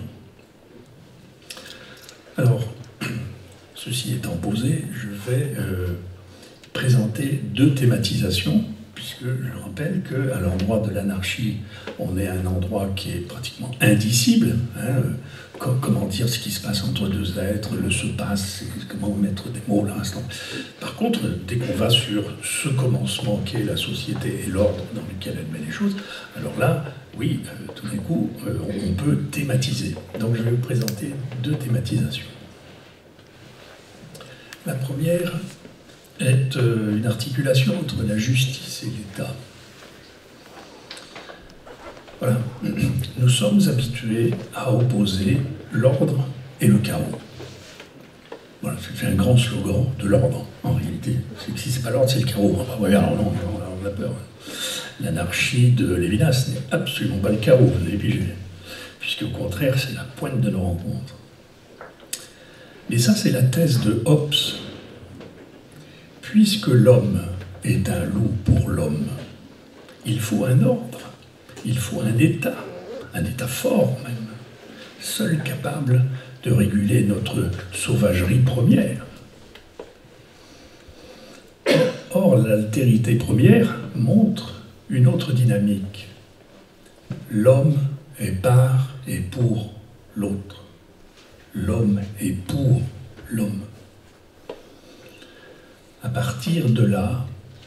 Alors, ceci étant posé, je vais présenter deux thématisations, puisque je rappelle qu'à l'endroit de l'anarchie, on est à un endroit qui est pratiquement indicible. Hein, comment dire ce qui se passe entre deux êtres, le se passe, comment mettre des mots là l'instant. Par contre, dès qu'on va sur ce commencement qu'est la société et l'ordre dans lequel elle met les choses, alors là, oui, tout d'un coup, on peut thématiser. Donc je vais vous présenter deux thématisations. La première est une articulation entre la justice et l'État. Voilà. Nous sommes habitués à opposer l'ordre et le chaos. Voilà, c'est un grand slogan de l'ordre, en réalité. C'est que si c'est pas l'ordre, c'est le chaos. Enfin, ouais, alors non, on a peur. L'anarchie de Lévinas n'est absolument pas le chaos, vous avez pigé. Puisque au contraire, c'est la pointe de nos rencontres. Et ça, c'est la thèse de Hobbes. Puisque l'homme est un loup pour l'homme, il faut un ordre, il faut un état fort même, seul capable de réguler notre sauvagerie première. Or, l'altérité première montre une autre dynamique. L'homme est par et pour l'autre. L'homme est pour l'homme. À partir de là,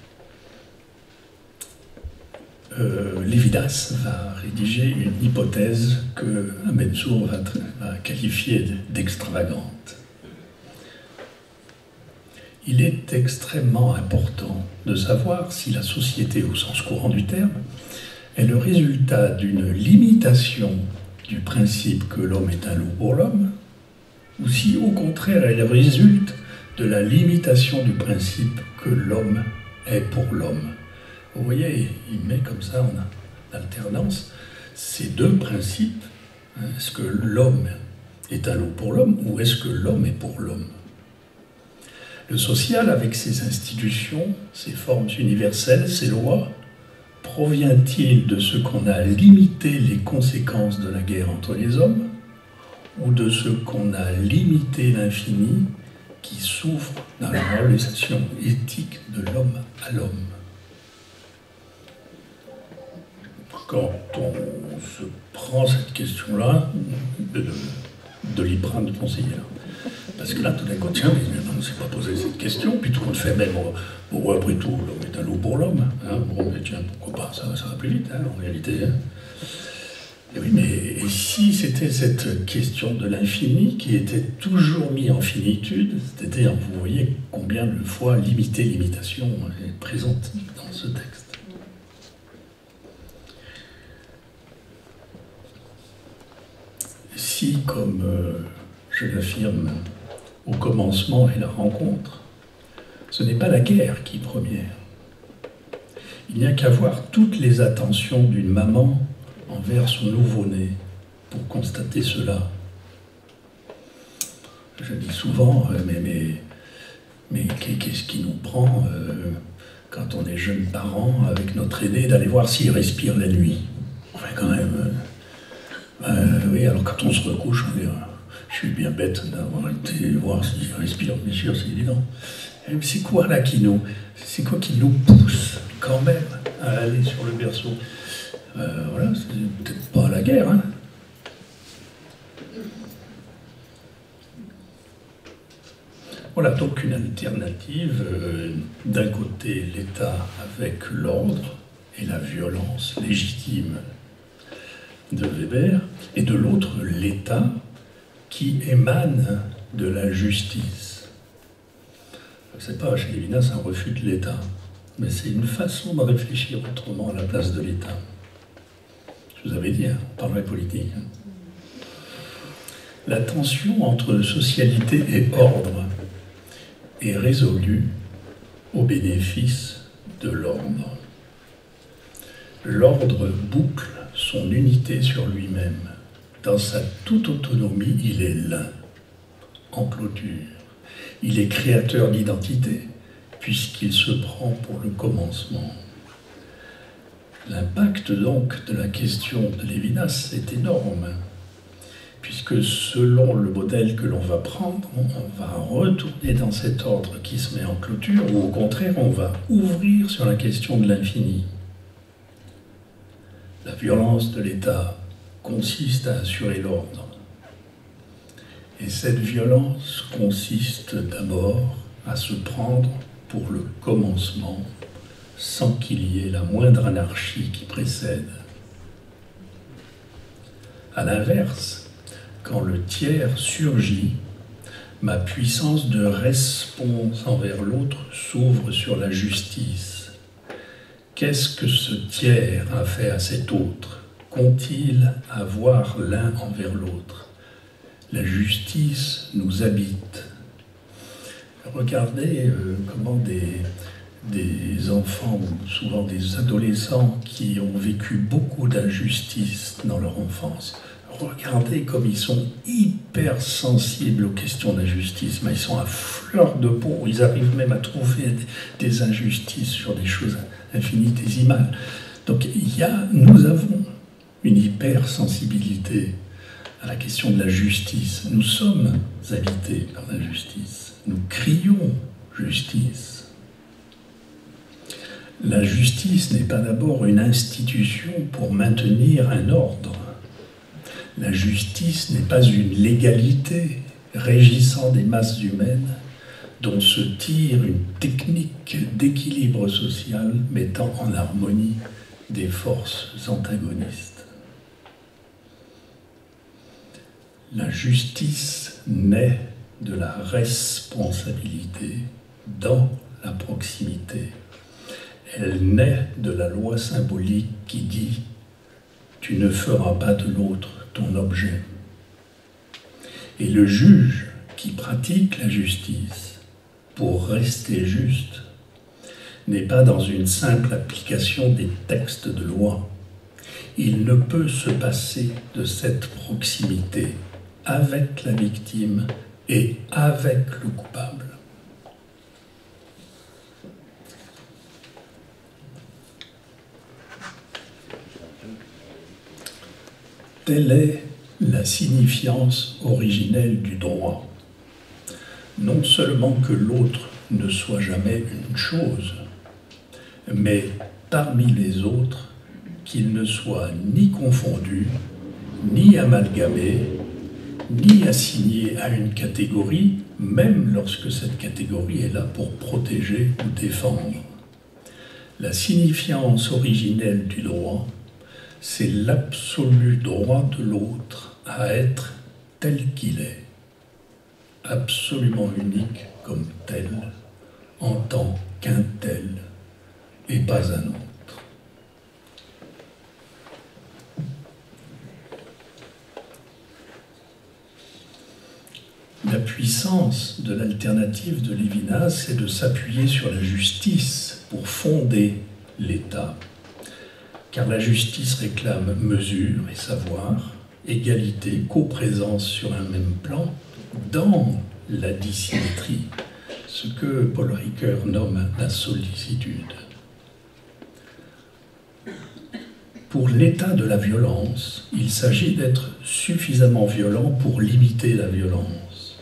Lévinas va rédiger une hypothèse que Ametsour va qualifier d'extravagante. Il est extrêmement important de savoir si la société, au sens courant du terme, est le résultat d'une limitation du principe que l'homme est un loup pour l'homme, ou si au contraire elle résulte de la limitation du principe que l'homme est pour l'homme. Vous voyez, il met comme ça en alternance ces deux principes. Est-ce que l'homme est un loup pour l'homme ou est-ce que l'homme est pour l'homme? Le social, avec ses institutions, ses formes universelles, ses lois, provient-il de ce qu'on a limité les conséquences de la guerre entre les hommes ou de ce qu'on a limité l'infini qui souffre dans la relation éthique de l'homme à l'homme? Quand on se prend cette question-là, de l'y prendre de conseiller là. Parce que là, tout d'un coup, tiens, mais on ne s'est pas posé cette question, puis tout le monde fait, même, bon, après tout, l'homme est un loup pour l'homme. Hein, bon, mais tiens, pourquoi pas, ça va plus vite, hein, en réalité. Hein. Et oui, mais et si c'était cette question de l'infini qui était toujours mise en finitude, c'est-à-dire, vous voyez combien de fois limitation est présente dans ce texte. Si, comme je l'affirme, au commencement est la rencontre, ce n'est pas la guerre qui est première. Il n'y a qu'à voir toutes les attentions d'une maman envers son nouveau-né pour constater cela. Je dis souvent, mais qu'est-ce qui nous prend quand on est jeune parent avec notre aîné d'aller voir s'il respire la nuit? Enfin, quand même. Oui, alors quand on se recouche, on dit, je suis bien bête d'avoir été voir s'il respire, bien sûr, c'est évident. Mais c'est quoi là c'est quoi qui nous pousse quand même à aller sur le berceau? Voilà, c'est peut-être pas la guerre, hein. Voilà donc une alternative, d'un côté l'État avec l'ordre et la violence légitime de Weber, et de l'autre l'État qui émane de la justice. C'est pas chez Lévinas un refus de l'État, mais c'est une façon de réfléchir autrement à la place de l'État. Je vous avais dit, hein, on parlerait politique. Hein. La tension entre socialité et ordre est résolue au bénéfice de l'ordre. L'ordre boucle son unité sur lui-même. Dans sa toute autonomie, il est l'un, en clôture. Il est créateur d'identité, puisqu'il se prend pour le commencement. L'impact donc de la question de Lévinas est énorme, puisque selon le modèle que l'on va prendre, on va retourner dans cet ordre qui se met en clôture, ou au contraire, on va ouvrir sur la question de l'infini. La violence de l'État consiste à assurer l'ordre. Et cette violence consiste d'abord à se prendre pour le commencement, sans qu'il y ait la moindre anarchie qui précède. À l'inverse, quand le tiers surgit, ma puissance de réponse envers l'autre s'ouvre sur la justice. Qu'est-ce que ce tiers a fait à cet autre? Qu'ont-ils à voir l'un envers l'autre? La justice nous habite. Regardez comment des enfants, ou souvent des adolescents qui ont vécu beaucoup d'injustices dans leur enfance, regardez comme ils sont hyper sensibles aux questions d'injustice, mais ils sont à fleur de peau, ils arrivent même à trouver des injustices sur des choses infinitésimales. Donc nous avons une hypersensibilité à la question de la justice. Nous sommes habités par la justice. Nous crions justice. La justice n'est pas d'abord une institution pour maintenir un ordre. La justice n'est pas une légalité régissant des masses humaines dont se tire une technique d'équilibre social mettant en harmonie des forces antagonistes. La justice naît de la responsabilité dans la proximité. Elle naît de la loi symbolique qui dit « Tu ne feras pas de l'autre ton objet ». Et le juge qui pratique la justice pour rester juste n'est pas dans une simple application des textes de loi. Il ne peut se passer de cette proximité avec la victime et avec le coupable. Telle est la signifiance originelle du droit. Non seulement que l'autre ne soit jamais une chose, mais parmi les autres, qu'il ne soit ni confondu, ni amalgamé, ni assigné à une catégorie, même lorsque cette catégorie est là pour protéger ou défendre. La signifiance originelle du droit, c'est l'absolu droit de l'autre à être tel qu'il est, absolument unique comme tel, en tant qu'un tel et pas un autre. La puissance de l'alternative de Lévinas, c'est de s'appuyer sur la justice pour fonder l'État. Car la justice réclame mesure et savoir, égalité, coprésence sur un même plan, dans la dissymétrie, ce que Paul Ricoeur nomme la sollicitude. Pour l'état de la violence, il s'agit d'être suffisamment violent pour limiter la violence.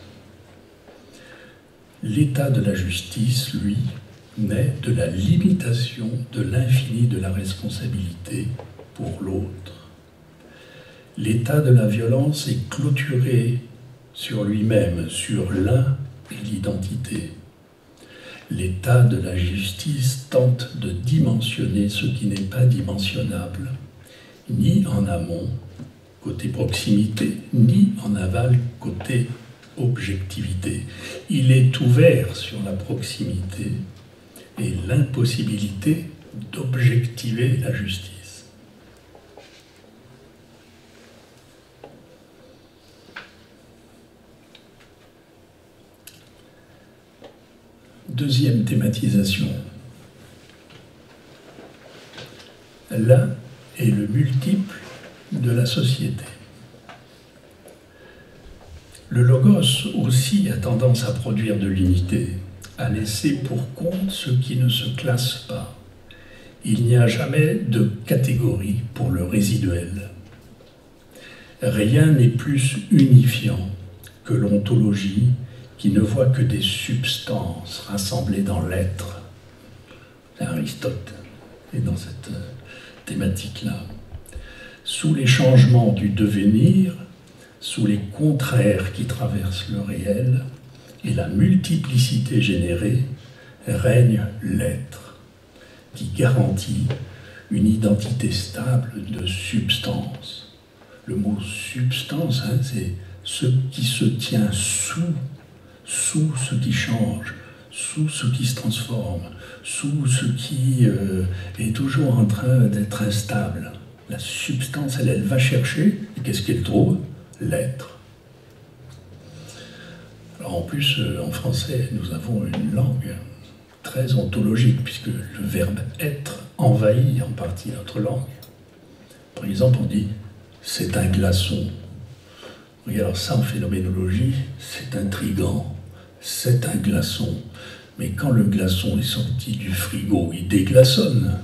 L'état de la justice, lui, naît de la limitation de l'infini de la responsabilité pour l'autre. L'état de la violence est clôturé sur lui-même, sur l'un et l'identité. L'état de la justice tente de dimensionner ce qui n'est pas dimensionnable, ni en amont, côté proximité, ni en aval, côté objectivité. Il est ouvert sur la proximité et l'impossibilité d'objectiver la justice. Deuxième thématisation. L'un est le multiple de la société. Le logos aussi a tendance à produire de l'unité, à laisser pour compte ce qui ne se classe pas. Il n'y a jamais de catégorie pour le résiduel. Rien n'est plus unifiant que l'ontologie qui ne voit que des substances rassemblées dans l'être. Aristote est dans cette thématique-là. Sous les changements du devenir, sous les contraires qui traversent le réel et la multiplicité générée, règne l'être, qui garantit une identité stable de substance. Le mot substance, c'est ce qui se tient sous ce qui change, sous ce qui se transforme, sous ce qui est toujours en train d'être instable. La substance, elle va chercher, et qu'est-ce qu'elle trouve? L'être. Alors en plus, en français, nous avons une langue très ontologique, puisque le verbe être envahit en partie notre langue. Par exemple, on dit « c'est un glaçon ». Regarde, ça en phénoménologie, c'est intriguant. C'est un glaçon. Mais quand le glaçon est sorti du frigo, il déglaçonne.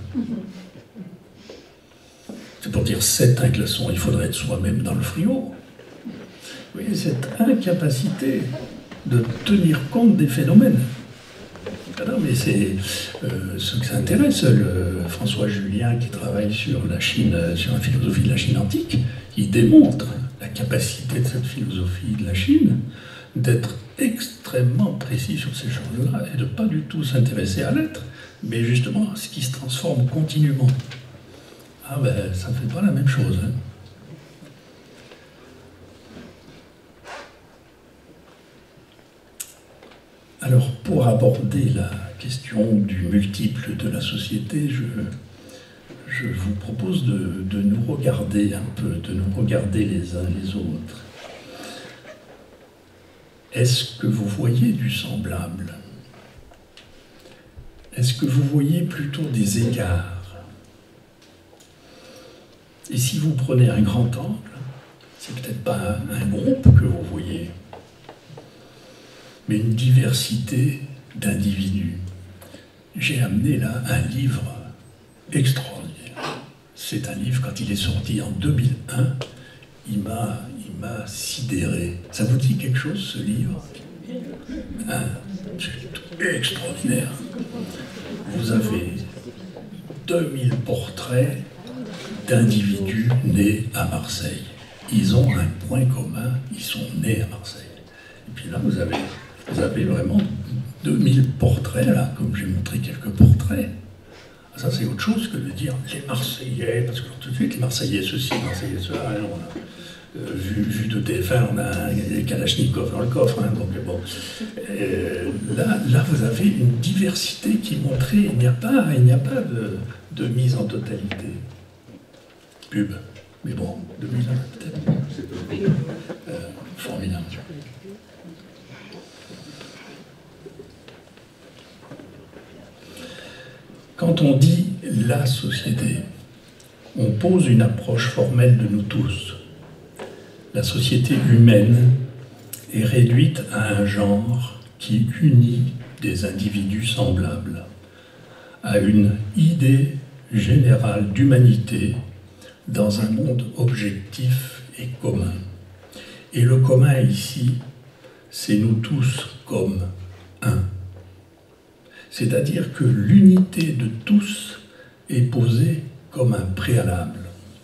C'est pour dire c'est un glaçon, il faudrait être soi-même dans le frigo. Vous voyez, cette incapacité de tenir compte des phénomènes. Non, mais c'est ce que ça intéresse, François Julien, qui travaille sur la Chine, sur la philosophie de la Chine antique, il démontre la capacité de cette philosophie de la Chine d'être extrêmement précis sur ces choses-là et de ne pas du tout s'intéresser à l'être, mais justement à ce qui se transforme continuellement. Ah ben, ça ne fait pas la même chose. Hein. Alors, pour aborder la question du multiple de la société, je vous propose de nous regarder un peu, de nous regarder les uns les autres. Est-ce que vous voyez du semblable? Est-ce que vous voyez plutôt des écarts? Et si vous prenez un grand angle, c'est peut-être pas un groupe que vous voyez, mais une diversité d'individus. J'ai amené là un livre extraordinaire. C'est un livre, quand il est sorti en 2001, il m'a sidéré. Ça vous dit quelque chose, ce livre? Hein? C'est extraordinaire. Vous avez 2000 portraits d'individus nés à Marseille. Ils ont un point commun, ils sont nés à Marseille. Et puis là, vous avez vraiment 2000 portraits, là, comme j'ai montré quelques portraits. Ça, c'est autre chose que de dire les Marseillais, parce que tout de suite, les Marseillais ceci, les Marseillais cela, vu de TF1, on a des Kalachnikov dans le coffre, hein, donc bon. Là, vous avez une diversité qui montrait, il n'y a pas de mise en totalité. Pub, mais bon, 2001 peut-être. Formidable. Quand on dit la société, on pose une approche formelle de nous tous. La société humaine est réduite à un genre qui unit des individus semblables, à une idée générale d'humanité dans un monde objectif et commun. Et le commun ici, c'est nous tous comme un. C'est-à-dire que l'unité de tous est posée comme un préalable.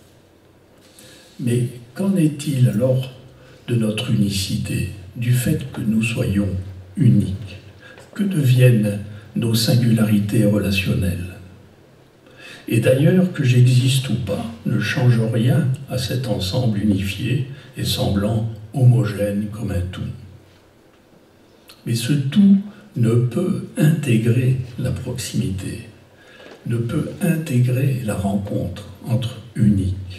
Mais qu'en est-il alors de notre unicité, du fait que nous soyons uniques? Que deviennent nos singularités relationnelles? Et d'ailleurs, que j'existe ou pas ne change rien à cet ensemble unifié et semblant homogène comme un tout. Mais ce tout ne peut intégrer la proximité, ne peut intégrer la rencontre entre uniques.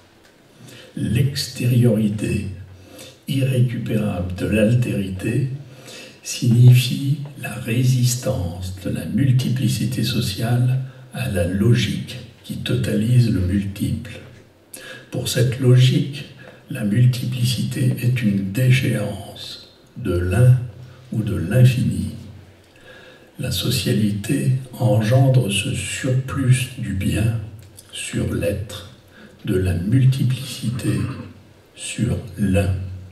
L'extériorité irrécupérable de l'altérité signifie la résistance de la multiplicité sociale à la logique qui totalise le multiple. Pour cette logique, la multiplicité est une déchéance de l'un ou de l'infini. La socialité engendre ce surplus du bien sur l'être, de la multiplicité sur l'un.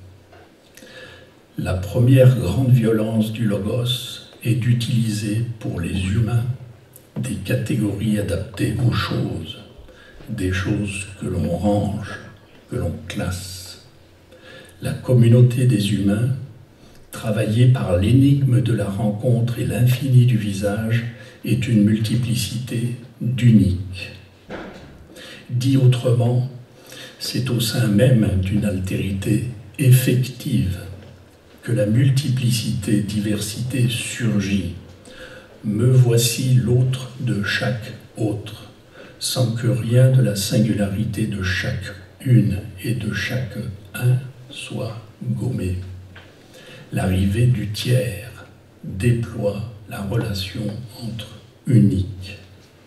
La première grande violence du logos est d'utiliser pour les humains des catégories adaptées aux choses, des choses que l'on range, que l'on classe. La communauté des humains, travaillée par l'énigme de la rencontre et l'infini du visage, est une multiplicité d'unique. Dit autrement, c'est au sein même d'une altérité effective que la multiplicité, diversité surgit. Me voici l'autre de chaque autre, sans que rien de la singularité de chaque une et de chaque un soit gommé. L'arrivée du tiers déploie la relation entre uniques.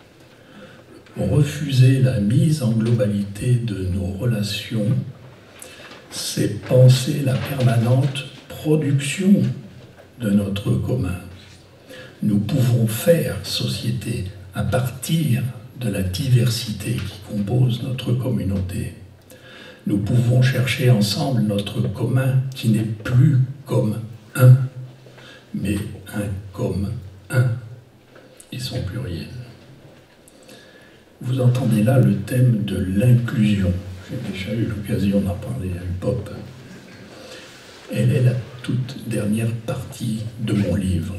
Refuser la mise en globalité de nos relations, c'est penser la permanente production de notre commun. Nous pouvons faire société à partir de la diversité qui compose notre communauté. Nous pouvons chercher ensemble notre commun qui n'est plus comme un, mais un comme un, et son pluriel. Vous entendez là le thème de l'inclusion. J'ai déjà eu l'occasion d'en parler à UPOP. Elle est la toute dernière partie de mon livre.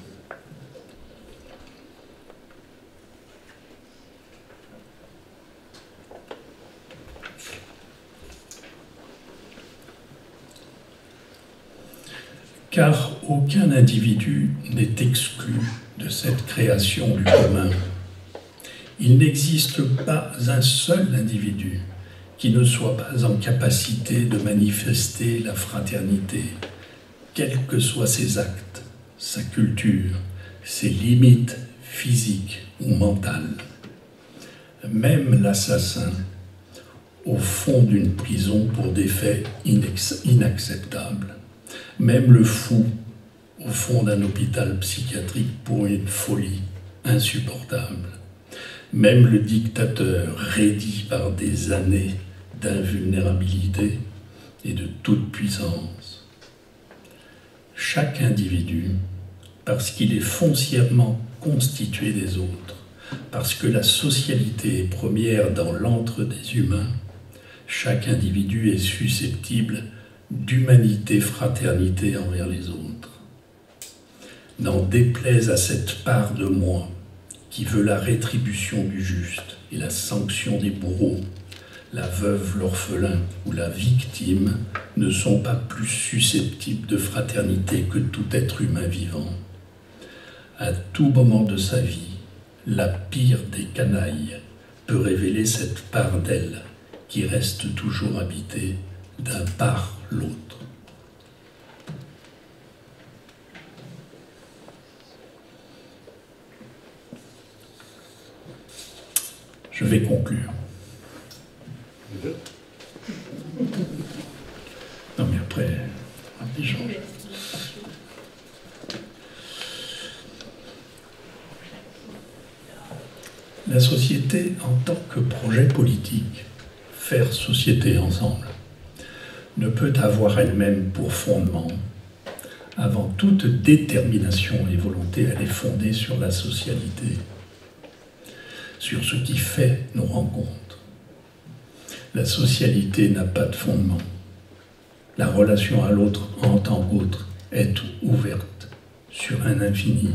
Car aucun individu n'est exclu de cette création du commun. Il n'existe pas un seul individu qui ne soit pas en capacité de manifester la fraternité, quels que soient ses actes, sa culture, ses limites physiques ou mentales. Même l'assassin, au fond d'une prison pour des faits inacceptables, même le fou, au fond d'un hôpital psychiatrique pour une folie insupportable, même le dictateur raidi par des années d'invulnérabilité et de toute puissance. Chaque individu, parce qu'il est foncièrement constitué des autres, parce que la socialité est première dans l'antre des humains, chaque individu est susceptible d'humanité, fraternité envers les autres. N'en déplaise à cette part de moi qui veut la rétribution du juste et la sanction des bourreaux, la veuve, l'orphelin ou la victime ne sont pas plus susceptibles de fraternité que tout être humain vivant. À tout moment de sa vie, la pire des canailles peut révéler cette part d'elle qui reste toujours habitée d'un par l'autre. Je vais conclure. Non mais après, un échange. La société en tant que projet politique, faire société ensemble, ne peut avoir elle-même pour fondement, avant toute détermination et volonté, elle est fondée sur la socialité, sur ce qui fait nos rencontres. La socialité n'a pas de fondement. La relation à l'autre en tant qu'autre est ouverte sur un infini.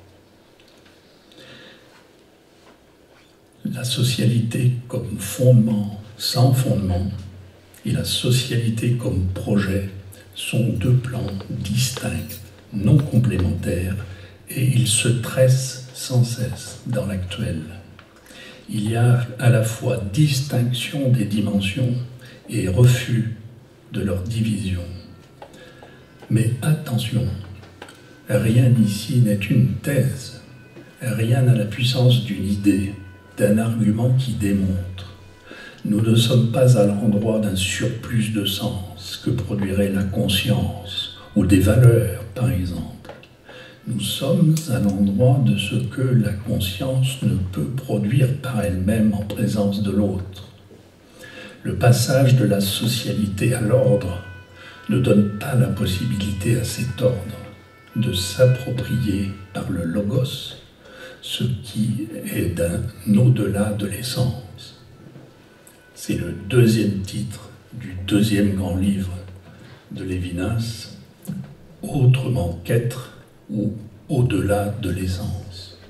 La socialité comme fondement, sans fondement, et la socialité comme projet sont deux plans distincts, non complémentaires, et ils se tressent sans cesse dans l'actuel. Il y a à la fois distinction des dimensions et refus de leur division. Mais attention, rien ici n'est une thèse, rien n'a la puissance d'une idée, d'un argument qui démontre. Nous ne sommes pas à l'endroit d'un surplus de sens que produirait la conscience, ou des valeurs, par exemple. Nous sommes à l'endroit de ce que la conscience ne peut produire par elle-même en présence de l'autre. Le passage de la socialité à l'ordre ne donne pas la possibilité à cet ordre de s'approprier par le logos ce qui est d'un au-delà de l'essence. C'est le deuxième titre du deuxième grand livre de Lévinas, Autrement qu'être ou au-delà de l'essence.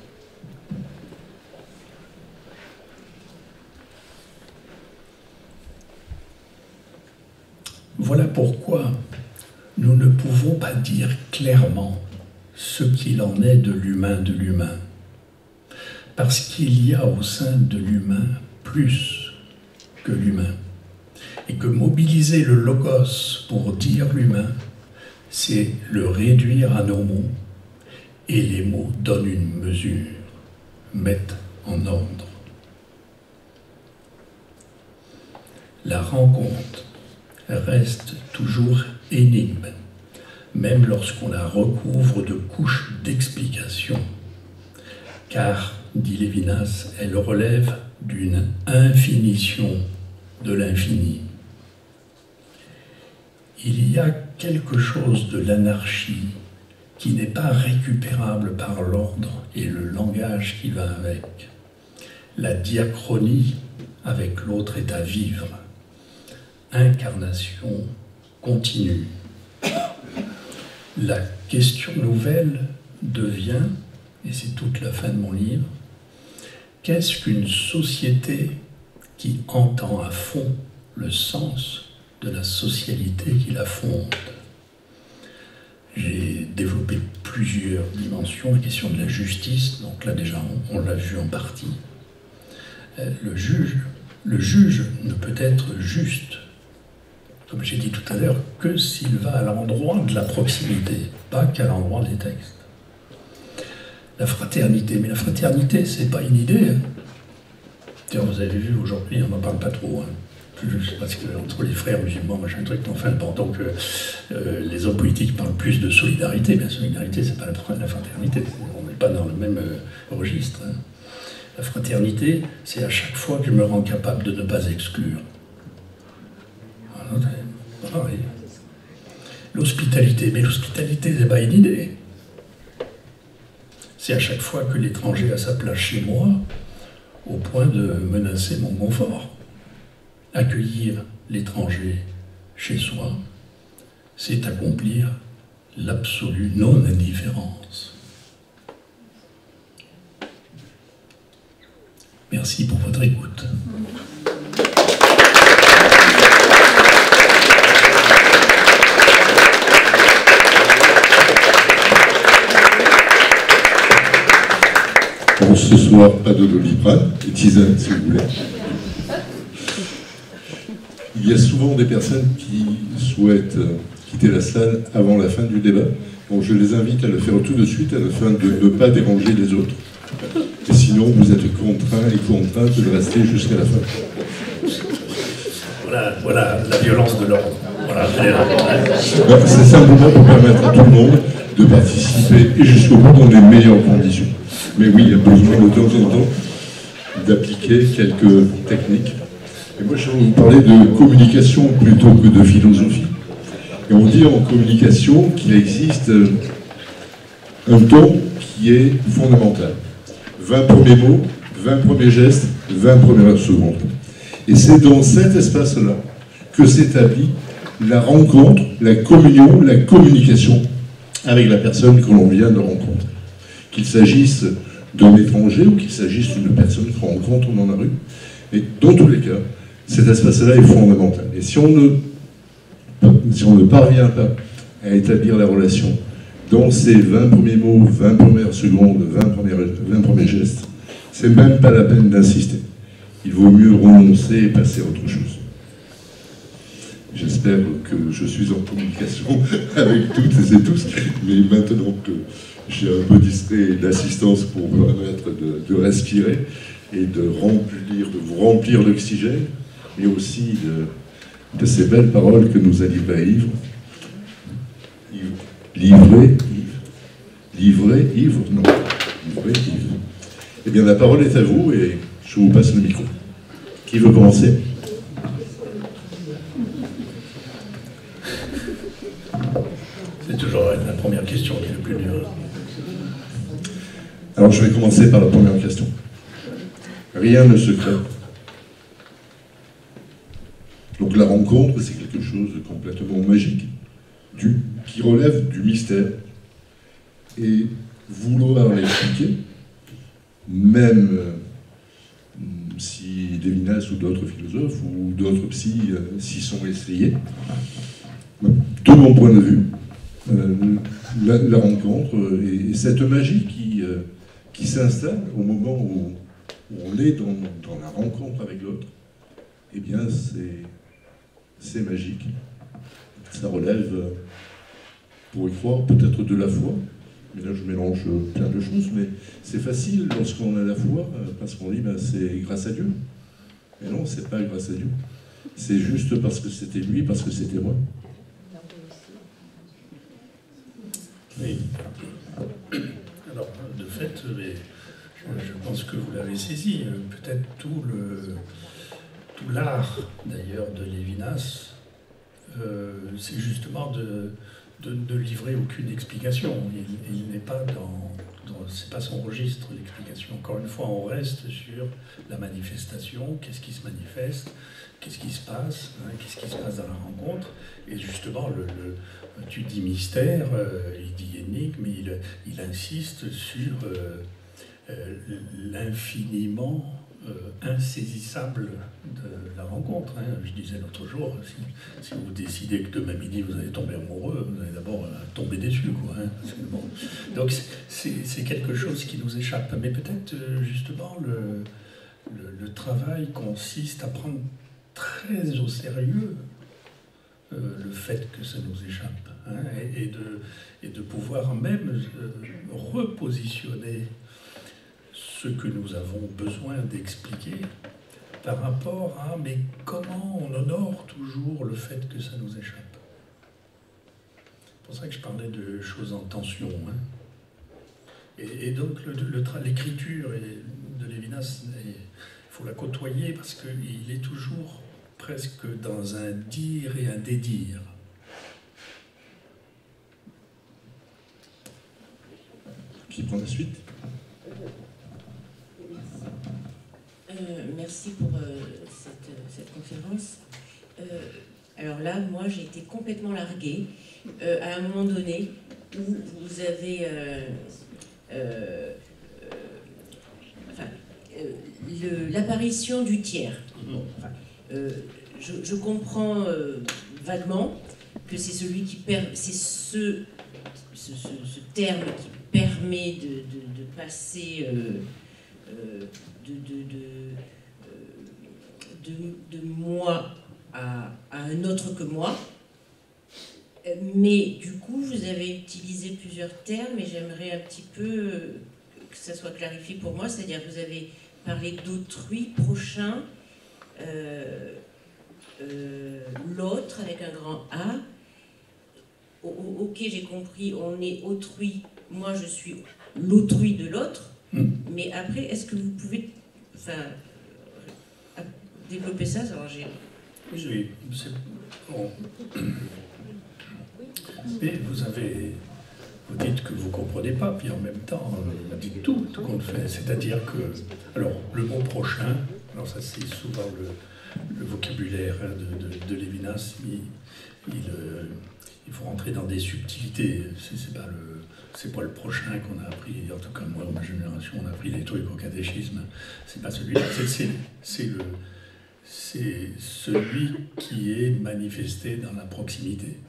Voilà pourquoi nous ne pouvons pas dire clairement ce qu'il en est de l'humain, parce qu'il y a au sein de l'humain plus que l'humain, et que mobiliser le logos pour dire l'humain, c'est le réduire à nos mots, et les mots donnent une mesure, mettent en ordre. La rencontre reste toujours énigme, même lorsqu'on la recouvre de couches d'explication, car, dit Lévinas, elle relève d'une infinition de l'infini. Il y a quelque chose de l'anarchie qui n'est pas récupérable par l'ordre et le langage qui va avec. La diachronie avec l'autre est à vivre. Incarnation continue. La question nouvelle devient, et c'est toute la fin de mon livre, qu'est-ce qu'une société qui entend à fond le sens de la socialité qui la fonde? J'ai développé plusieurs dimensions, la question de la justice, donc là déjà on l'a vu en partie. Le juge ne peut être juste, comme j'ai dit tout à l'heure, que s'il va à l'endroit de la proximité, pas qu'à l'endroit des textes. La fraternité, mais la fraternité, c'est pas une idée. Vous avez vu aujourd'hui, on n'en parle pas trop. Parce qu'entre les frères musulmans, machin truc, enfin, pendant que les hommes politiques parlent plus de solidarité, mais la solidarité, c'est pas la fraternité. On n'est pas dans le même registre. La fraternité, c'est à chaque fois que je me rends capable de ne pas exclure. Pareil. L'hospitalité, mais l'hospitalité, c'est pas une idée. C'est à chaque fois que l'étranger a sa place chez moi, au point de menacer mon confort. Accueillir l'étranger chez soi, c'est accomplir l'absolue non-indifférence. Merci pour votre écoute. Bon, ce soir, pas de Doliprane, et tisane si vous voulez. Il y a souvent des personnes qui souhaitent quitter la salle avant la fin du débat. Donc je les invite à le faire tout de suite afin de ne pas déranger les autres. Et sinon, vous êtes contraints et contraintes de rester jusqu'à la fin. Voilà la violence de l'ordre. Voilà, c'est simplement pour permettre à tout le monde de participer et jusqu'au bout dans les meilleures conditions. Mais oui, il y a besoin de temps en temps d'appliquer quelques techniques. Et moi, je vais vous parler de communication plutôt que de philosophie. Et on dit en communication qu'il existe un ton qui est fondamental. 20 premiers mots, 20 premiers gestes, 20 premières secondes. Et c'est dans cet espace-là que s'établit la rencontre, la communion, la communication avec la personne que l'on vient de rencontrer. Qu'il s'agisse d'un étranger ou qu'il s'agisse d'une personne qu'on rencontre dans la rue. Mais dans tous les cas, cet espace-là est fondamental. Et si on ne parvient pas à établir la relation dans ces 20 premiers mots, 20 premières secondes, 20 premiers gestes, c'est même pas la peine d'insister. Il vaut mieux renoncer et passer à autre chose. J'espère que je suis en communication avec toutes et tous, mais maintenant que j'ai un peu distrait d'assistance pour me permettre de respirer, et de vous remplir d'oxygène, mais aussi de ces belles paroles que nous a livrées Yves. Livré, Yves, non, livré, Yves. Eh bien, la parole est à vous et je vous passe le micro. Qui veut commencer? C'est toujours la première question qui est le plus dur. Alors, je vais commencer par la première question. Rien ne se crée. Donc, la rencontre, c'est quelque chose de complètement magique, qui relève du mystère. Et vouloir l'expliquer, même si Lévinas ou d'autres philosophes ou d'autres psys s'y sont essayés, de mon point de vue, la rencontre et cette magie qui s'installe au moment où on est dans la rencontre avec l'autre, eh bien c'est magique. Ça relève, pour y croire, peut-être de la foi. Mais là, je mélange plein de choses, mais c'est facile lorsqu'on a la foi, parce qu'on dit c'est grâce à Dieu. Mais non, c'est pas grâce à Dieu. C'est juste parce que c'était lui, parce que c'était moi. Oui. Alors, de fait, je pense que vous l'avez saisi. Peut-être tout l'art, d'ailleurs, de Lévinas, c'est justement de livrer aucune explication. Il n'est pas c'est pas son registre, l'explication. Encore une fois, on reste sur la manifestation, qu'est-ce qui se manifeste, qu'est-ce qui se passe, qu'est-ce qui se passe dans la rencontre. Et justement, tu dis mystère, il dit énigme, mais il insiste sur l'infiniment insaisissable de la rencontre. Je disais l'autre jour, si vous décidez que demain midi vous allez tomber amoureux, vous allez d'abord tomber déçu, parce que, bon. Donc c'est quelque chose qui nous échappe. Mais peut-être justement le travail consiste à prendre très au sérieux le fait que ça nous échappe, et de pouvoir même repositionner ce que nous avons besoin d'expliquer par rapport à mais comment on honore toujours le fait que ça nous échappe. C'est pour ça que je parlais de choses en tension. Et donc l'écriture de Lévinas, il faut la côtoyer parce qu'il est toujours presque dans un dire et un dédire. Qui prend la suite? Merci pour cette conférence. Alors là, moi, j'ai été complètement larguée à un moment donné où vous avez l'apparition du tiers. Bon, je comprends vaguement que c'est celui qui c'est ce terme qui permet de passer de moi à un autre que moi. Mais du coup, vous avez utilisé plusieurs termes et j'aimerais un petit peu que ça soit clarifié pour moi. C'est-à-dire que vous avez parlé d'autrui, prochain, l'autre avec un grand A. Ok, j'ai compris, on est autrui, moi je suis l'autrui de l'autre. Mais après, est-ce que vous pouvez développer ça? Alors, Oui, c'est bon. Mais vous dites que vous ne comprenez pas, puis en même temps, vous dites tout qu'on fait. C'est-à-dire que, alors, le mot prochain, alors ça c'est souvent le vocabulaire de Lévinas, il faut rentrer dans des subtilités. C'est pas le prochain qu'on a appris, en tout cas moi, dans ma génération, on a appris les trucs au catéchisme. C'est pas celui-là, c'est celui qui est manifesté dans la proximité.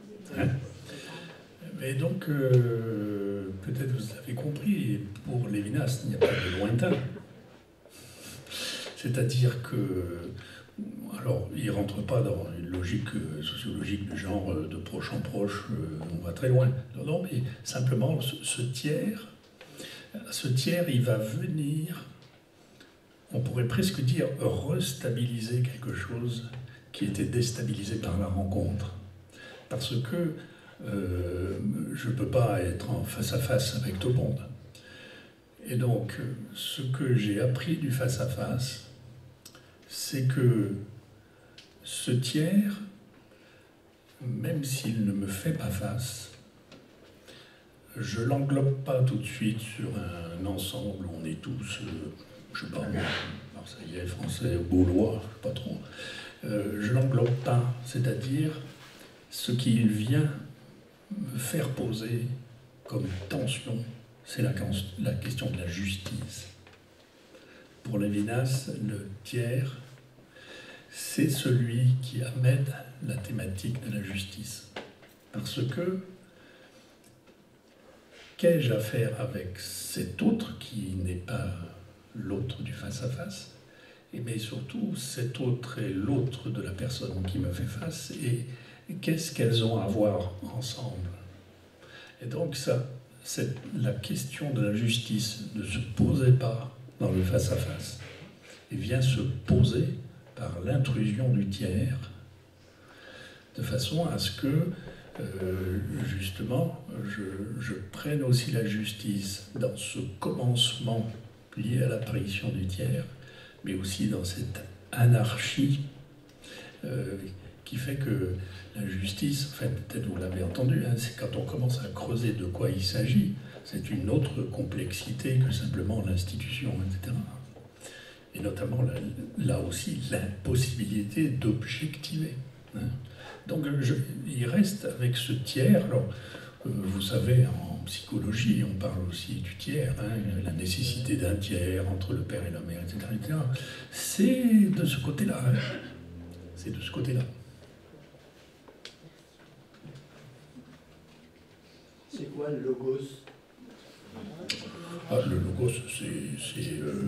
Mais donc, peut-être vous avez compris, pour Lévinas, il n'y a pas de lointain. C'est-à-dire que, alors, il ne rentre pas dans une logique sociologique du genre de proche en proche, on va très loin. Non, mais simplement, ce tiers, il va venir on pourrait presque dire, restabiliser quelque chose qui était déstabilisé par la rencontre. Parce que je ne peux pas être en face à face avec tout le monde. Et donc, ce que j'ai appris du face à face, c'est que ce tiers, même s'il ne me fait pas face, je ne l'englobe pas tout de suite sur un ensemble où on est tous, je ne sais pas moi, marseillais, français, gaulois, pas trop. Je ne l'englobe pas, c'est-à-dire ce qu'il vient me faire poser comme tension, c'est la question de la justice. Pour Lévinas, le tiers, c'est celui qui amène la thématique de la justice. Parce que, qu'ai-je à faire avec cet autre qui n'est pas l'autre du face-à-face, mais surtout, cet autre est l'autre de la personne qui me fait face, et qu'est-ce qu'elles ont à voir ensemble? Et donc, la question de la justice ne se posait pas dans le face-à-face, et vient se poser par l'intrusion du tiers, de façon à ce que, justement, je prenne aussi la justice dans ce commencement lié à l'apparition du tiers, mais aussi dans cette anarchie qui fait que la justice, enfin, peut-être vous l'avez entendu, hein, c'est quand on commence à creuser de quoi il s'agit, c'est une autre complexité que simplement l'institution, etc. Et notamment, là aussi, l'impossibilité d'objectiver. Hein. Donc, il reste avec ce tiers. Alors, vous savez, en psychologie, on parle aussi du tiers, hein, la nécessité d'un tiers entre le père et la mère, etc. etc. C'est de ce côté-là. Hein. C'est de ce côté-là. C'est quoi le logos? Le logos, c'est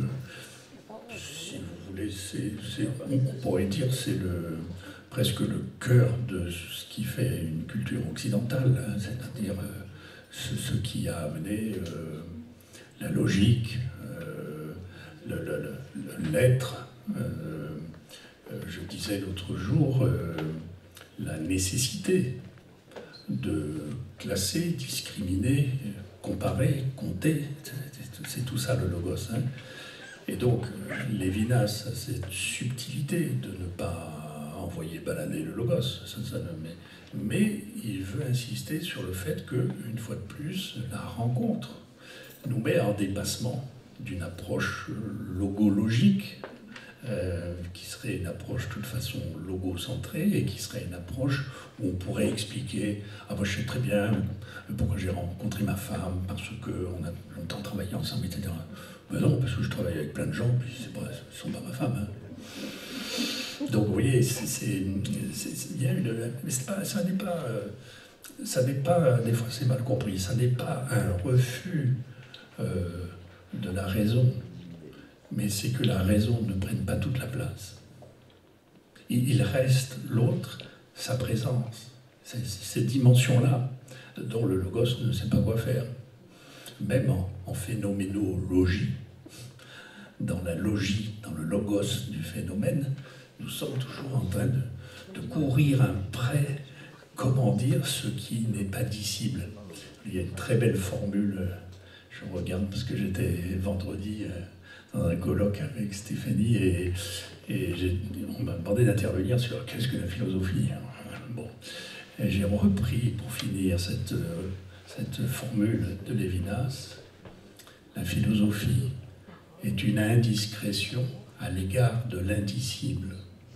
si vous voulez, on pourrait dire, c'est presque le cœur de ce qui fait une culture occidentale, hein, c'est-à-dire ce qui a amené la logique, l'être. Je disais l'autre jour la nécessité de classer, discriminer, comparer, compter, c'est tout ça le logos. Hein. Et donc, Lévinas a cette subtilité de ne pas envoyer balader le logos, mais il veut insister sur le fait qu'une fois de plus, la rencontre nous met en dépassement d'une approche logologique, qui serait une approche de toute façon logocentrée, et qui serait une approche où on pourrait expliquer « Ah, moi je sais très bien pourquoi j'ai rencontré ma femme, parce qu'on a longtemps travaillé ensemble, etc. » Mais non, parce que je travaille avec plein de gens, puis ce ne sont pas ma femme. Hein. Donc vous voyez, il y a mais ça n'est pas, des fois c'est mal compris, ça n'est pas un refus de la raison, mais c'est que la raison ne prenne pas toute la place. Il reste l'autre, sa présence, cette dimension-là dont le logos ne sait pas quoi faire. Même en phénoménologie, dans la logie, dans le logos du phénomène, nous sommes toujours en train de courir après, comment dire, ce qui n'est pas dissible. Il y a une très belle formule, je regarde parce que j'étais vendredi dans un colloque avec Stéphanie et on m'a demandé d'intervenir sur qu'est-ce que la philosophie. Bon, et j'ai repris pour finir cette formule de Lévinas. La philosophie est une indiscrétion à l'égard de l'indicible.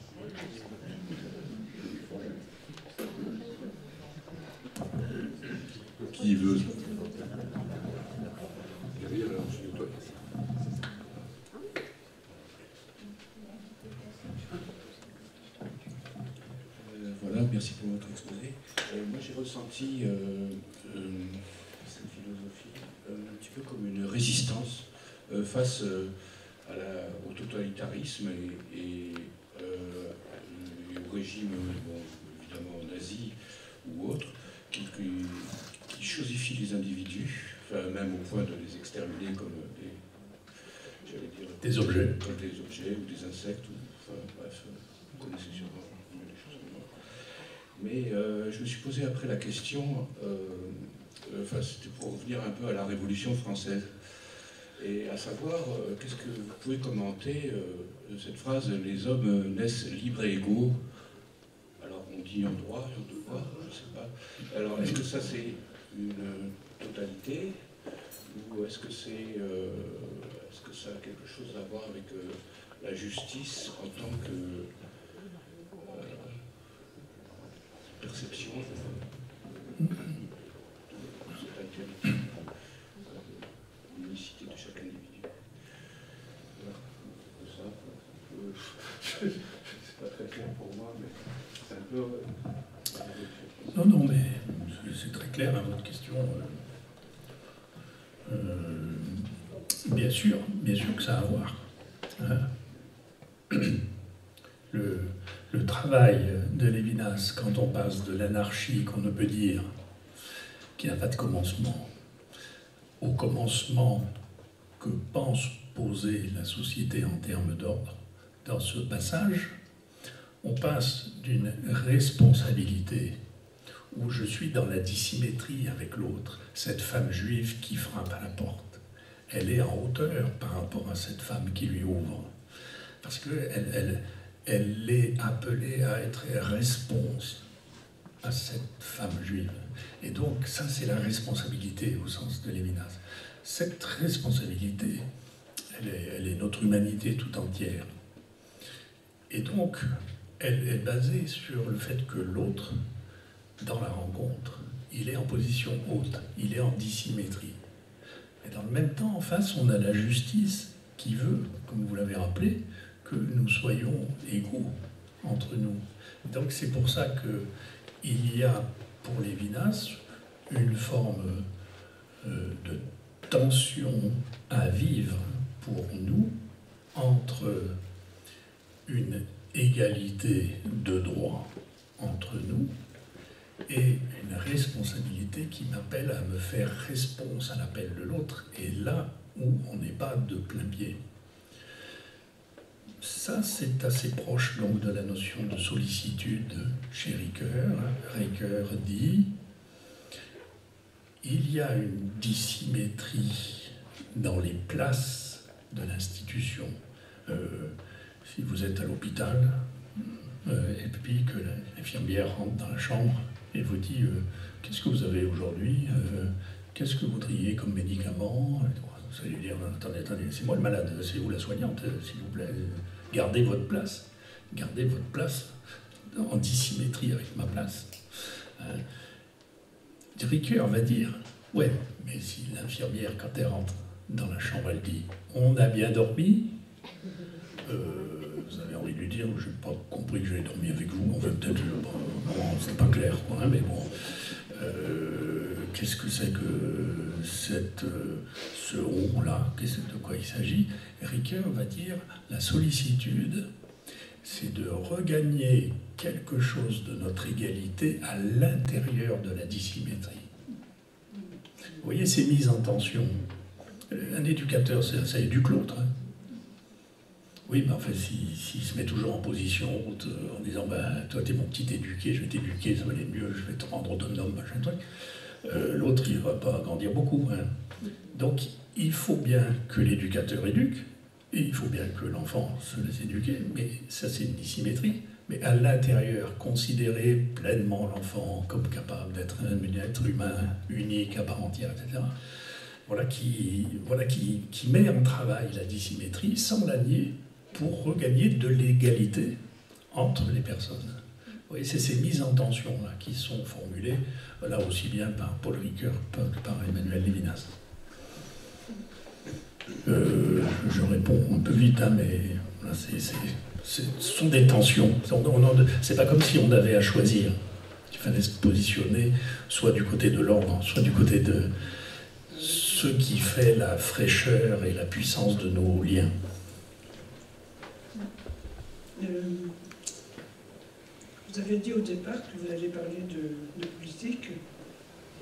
Qui veut? Derrière, alors, chez toi. Voilà, merci pour votre exposé. Moi, j'ai ressenti cette philosophie un petit peu comme une résistance face au totalitarisme et au régime, bon, évidemment nazi ou autre, qui chosifie les individus, enfin, même au point de les exterminer comme des, j'allais dire, des objets. comme des objets ou des insectes, ou, enfin bref, vous connaissez sûrement mieux les choses que moi. Mais je me suis posé après la question, enfin c'était pour revenir un peu à la Révolution française, et à savoir, qu'est-ce que vous pouvez commenter cette phrase « les hommes naissent libres et égaux ». Alors on dit en droit et en devoir, je ne sais pas. Alors est-ce que ça c'est une totalité, ou est-ce que ça a quelque chose à voir avec la justice en tant que perception de cette altérité, l'unicité de chaque individu? Voilà, ça, c'est pas très clair pour moi, mais c'est un peu... Non, non, mais c'est très clair, hein, votre question. Bien sûr que ça a à voir. Le travail de Lévinas, quand on passe de l'anarchie qu'on ne peut dire, qui n'a pas de commencement, au commencement que pense poser la société en termes d'ordre, dans ce passage, on passe d'une responsabilité où je suis dans la dissymétrie avec l'autre, cette femme juive qui frappe à la porte. Elle est en hauteur par rapport à cette femme qui lui ouvre, parce qu'elle est appelée à être réponse à cette femme juive. Et donc ça, c'est la responsabilité au sens de Lévinas. Cette responsabilité, elle est notre humanité tout entière. Et donc, elle est basée sur le fait que l'autre, dans la rencontre, il est en position haute, il est en dissymétrie. Et dans le même temps, en face, on a la justice qui veut, comme vous l'avez rappelé, que nous soyons égaux entre nous. Donc c'est pour ça qu'il y a pour Lévinas une forme de tension à vivre pour nous entre une égalité de droit entre nous et une responsabilité qui m'appelle à me faire réponse à l'appel de l'autre, et là où on n'est pas de plein pied. Ça, c'est assez proche donc de la notion de sollicitude chez Ricoeur. Ricoeur dit il y a une dissymétrie dans les places de l'institution. Si vous êtes à l'hôpital, et puis que l'infirmière rentre dans la chambre et vous dit qu'est-ce que vous avez aujourd'hui, qu'est-ce que vous voudriez comme médicament, vous allez lui dire attendez, c'est moi le malade, c'est vous la soignante, s'il vous plaît, gardez votre place en dissymétrie avec ma place. Ricoeur va dire ouais, mais si l'infirmière, quand elle rentre dans la chambre, elle dit on a bien dormi, vous avez envie de lui dire je n'ai pas compris que j'avais dormi avec vous, on va peut-être c'est pas clair quoi, hein, mais bon, qu'est-ce que c'est que ce on-là, de quoi il s'agit? Ricoeur va dire la sollicitude, c'est de regagner quelque chose de notre égalité à l'intérieur de la dissymétrie. Vous voyez ces mises en tension. Un éducateur, ça éduque l'autre. Hein. Oui, mais en fait, s'il se met toujours en position haute, en disant toi, t'es mon petit éduqué, je vais t'éduquer, ça va aller mieux, je vais te rendre autonome, machin truc, l'autre, il ne va pas grandir beaucoup. Hein. Donc, il faut bien que l'éducateur éduque, et il faut bien que l'enfant se laisse éduquer, mais ça, c'est une dissymétrie. Mais à l'intérieur, considérer pleinement l'enfant comme capable d'être un être humain unique, à part entière, etc. Voilà qui met en travail la dissymétrie sans la nier pour regagner de l'égalité entre les personnes. Vous voyez, c'est ces mises en tension là, qui sont formulées là aussi bien par Paul Ricoeur que par Emmanuel Lévinas. Je réponds un peu vite, hein, mais là, ce sont des tensions. C'est pas comme si on avait à choisir. Il fallait se positionner soit du côté de l'ordre, soit du côté de ce qui fait la fraîcheur et la puissance de nos liens. Vous avez dit au départ que vous alliez parler de politique,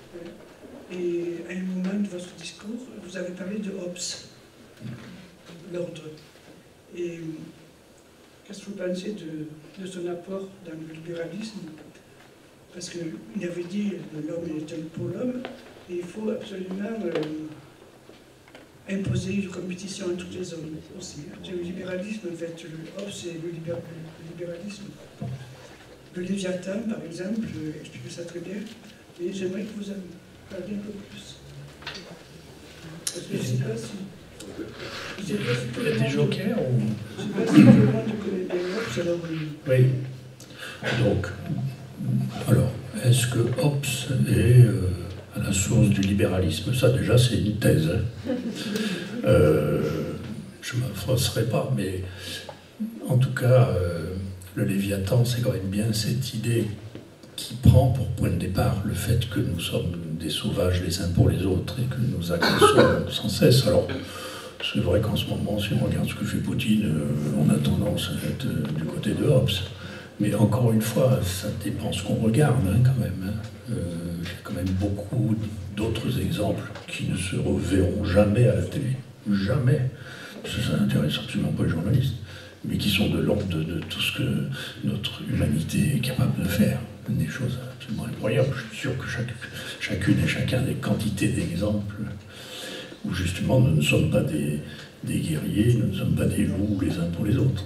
et à un moment de votre discours, vous avez parlé de Hobbes. l'ordre. Et qu'est-ce que vous pensez de son apport dans le libéralisme? Parce qu'il avait dit que l'homme est pour l'homme, et il faut absolument imposer une compétition entre les hommes aussi. C'est le libéralisme, en fait, c'est le libéralisme. Le Léviathan, par exemple, explique ça très bien, et j'aimerais que vous en parliez un peu plus. Parce que je ne sais pas si... Il y a des jokers ou... Je ne sais pas si tout le monde connaît bien Hobbes, alors... Oui. Donc, alors, est-ce que Hobbes est à la source du libéralisme? Ça, déjà, c'est une thèse. Je ne me froisserai pas, mais en tout cas, le Léviathan, c'est quand même bien cette idée qui prend pour point de départ le fait que nous sommes des sauvages les uns pour les autres et que nous agressons sans cesse. Alors, c'est vrai qu'en ce moment, si on regarde ce que fait Poutine, on a tendance à être du côté de Hobbes. Mais encore une fois, ça dépend ce qu'on regarde, hein, quand même. Hein. Il y a quand même beaucoup d'autres exemples qui ne se reverront jamais à la télé. Jamais. Parce que ça n'intéresse absolument pas les journalistes. Mais qui sont de l'ordre de tout ce que notre humanité est capable de faire. Des choses absolument incroyables. Je suis sûr que chacune et chacun des quantités d'exemples où justement nous ne sommes pas des guerriers, nous ne sommes pas des loups les uns pour les autres.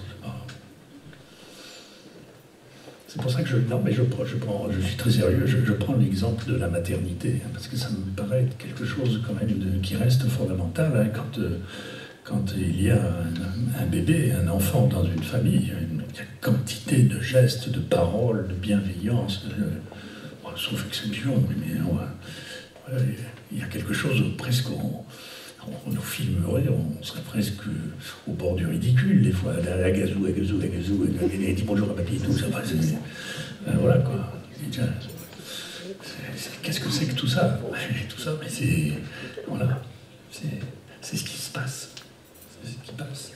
C'est pour ça que je suis très sérieux, je prends l'exemple de la maternité, hein, parce que ça me paraît être quelque chose quand même qui reste fondamental, hein, quand il y a un bébé, un enfant dans une famille, il y a quantité de gestes, de paroles, de bienveillance, sauf exception, mais il y a quelque chose presque... On nous filmerait, on serait presque au bord du ridicule, des fois, la gazou, dit bonjour à papy et tout, ça passe. Voilà quoi. Qu'est-ce que c'est que tout ça? Tout ça, mais c'est. Voilà. C'est ce qui se passe. C'est ce qui passe.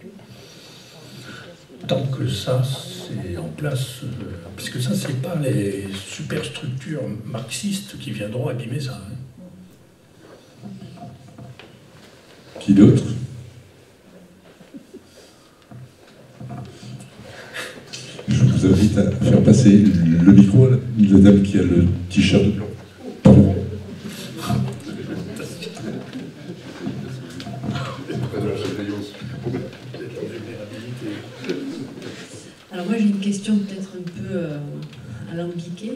Tant que ça, c'est en place, parce que ça, c'est pas les superstructures marxistes qui viendront abîmer ça. Hein. Qui d'autre? Je vous invite à faire passer le micro à la dame qui a le t-shirt blanc. Pardon. Alors moi j'ai une question peut-être un peu alambiquée.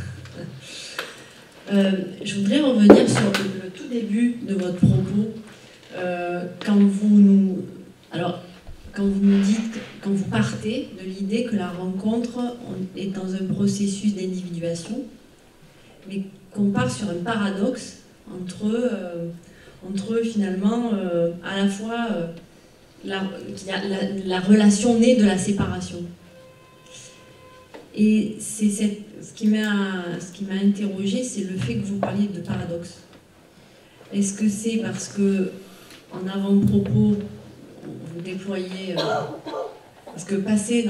Je voudrais revenir sur le tout début de votre propos. Quand vous nous dites, quand vous partez de l'idée que la rencontre est dans un processus d'individuation, mais qu'on part sur un paradoxe entre finalement à la fois la relation née de la séparation. Et c'est ce qui m'a interrogée, c'est le fait que vous parliez de paradoxe. Est-ce que c'est parce que en avant-propos, vous déployez... parce que passer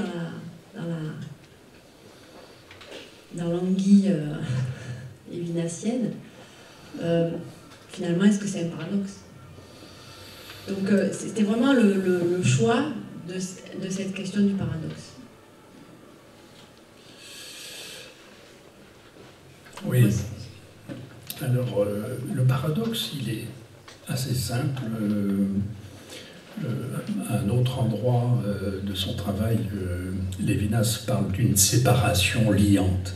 dans l'anguille lévinassienne, finalement, est-ce que c'est un paradoxe? Donc, c'était vraiment le choix de cette question du paradoxe. Oui. Alors, le paradoxe, il est assez simple. À un autre endroit de son travail, Lévinas parle d'une séparation liante.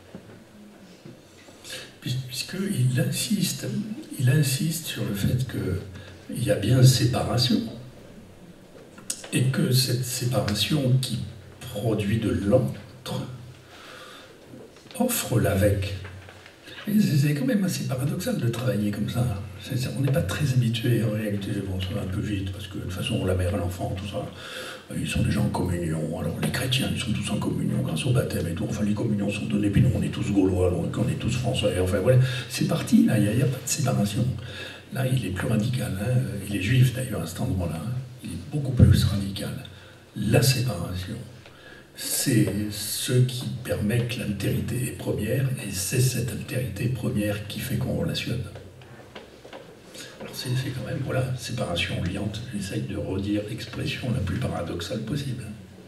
Puisqu'il insiste sur le fait qu'il y a bien séparation, et que cette séparation qui produit de l'autre offre l'avec. C'est quand même assez paradoxal de travailler comme ça. On n'est pas très habitué en réalité. Bon, ça va un peu vite parce que de toute façon, la mère et l'enfant, tout ça, ils sont déjà en communion. Alors les chrétiens, ils sont tous en communion grâce au baptême et tout. Enfin, les communions sont données, puis nous, on est tous gaulois, donc on est tous français. Enfin, voilà, c'est parti, là, il n'y a pas de séparation. Là, il est plus radical. Hein. Il est juif d'ailleurs à cet endroit-là. Hein. Il est beaucoup plus radical. La séparation, c'est ce qui permet que l'altérité est première, et c'est cette altérité première qui fait qu'on relationne. Alors c'est quand même, voilà, séparation liante. J'essaye de redire l'expression la plus paradoxale possible.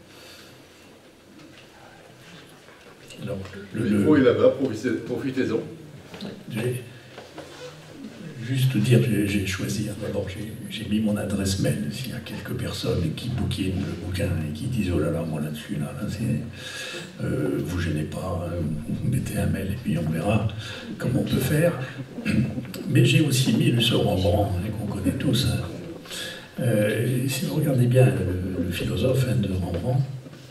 Alors, le micro est là-bas, profitez-en. Juste dire, j'ai choisi, d'abord j'ai mis mon adresse mail, s'il y a quelques personnes qui bouquinent le bouquin et qui disent « Oh là là, moi là-dessus, vous gênez pas, vous mettez un mail et puis on verra comment on peut faire ». Mais j'ai aussi mis le sort Rembrandt, qu'on connaît tous. Si vous regardez bien le philosophe de Rembrandt,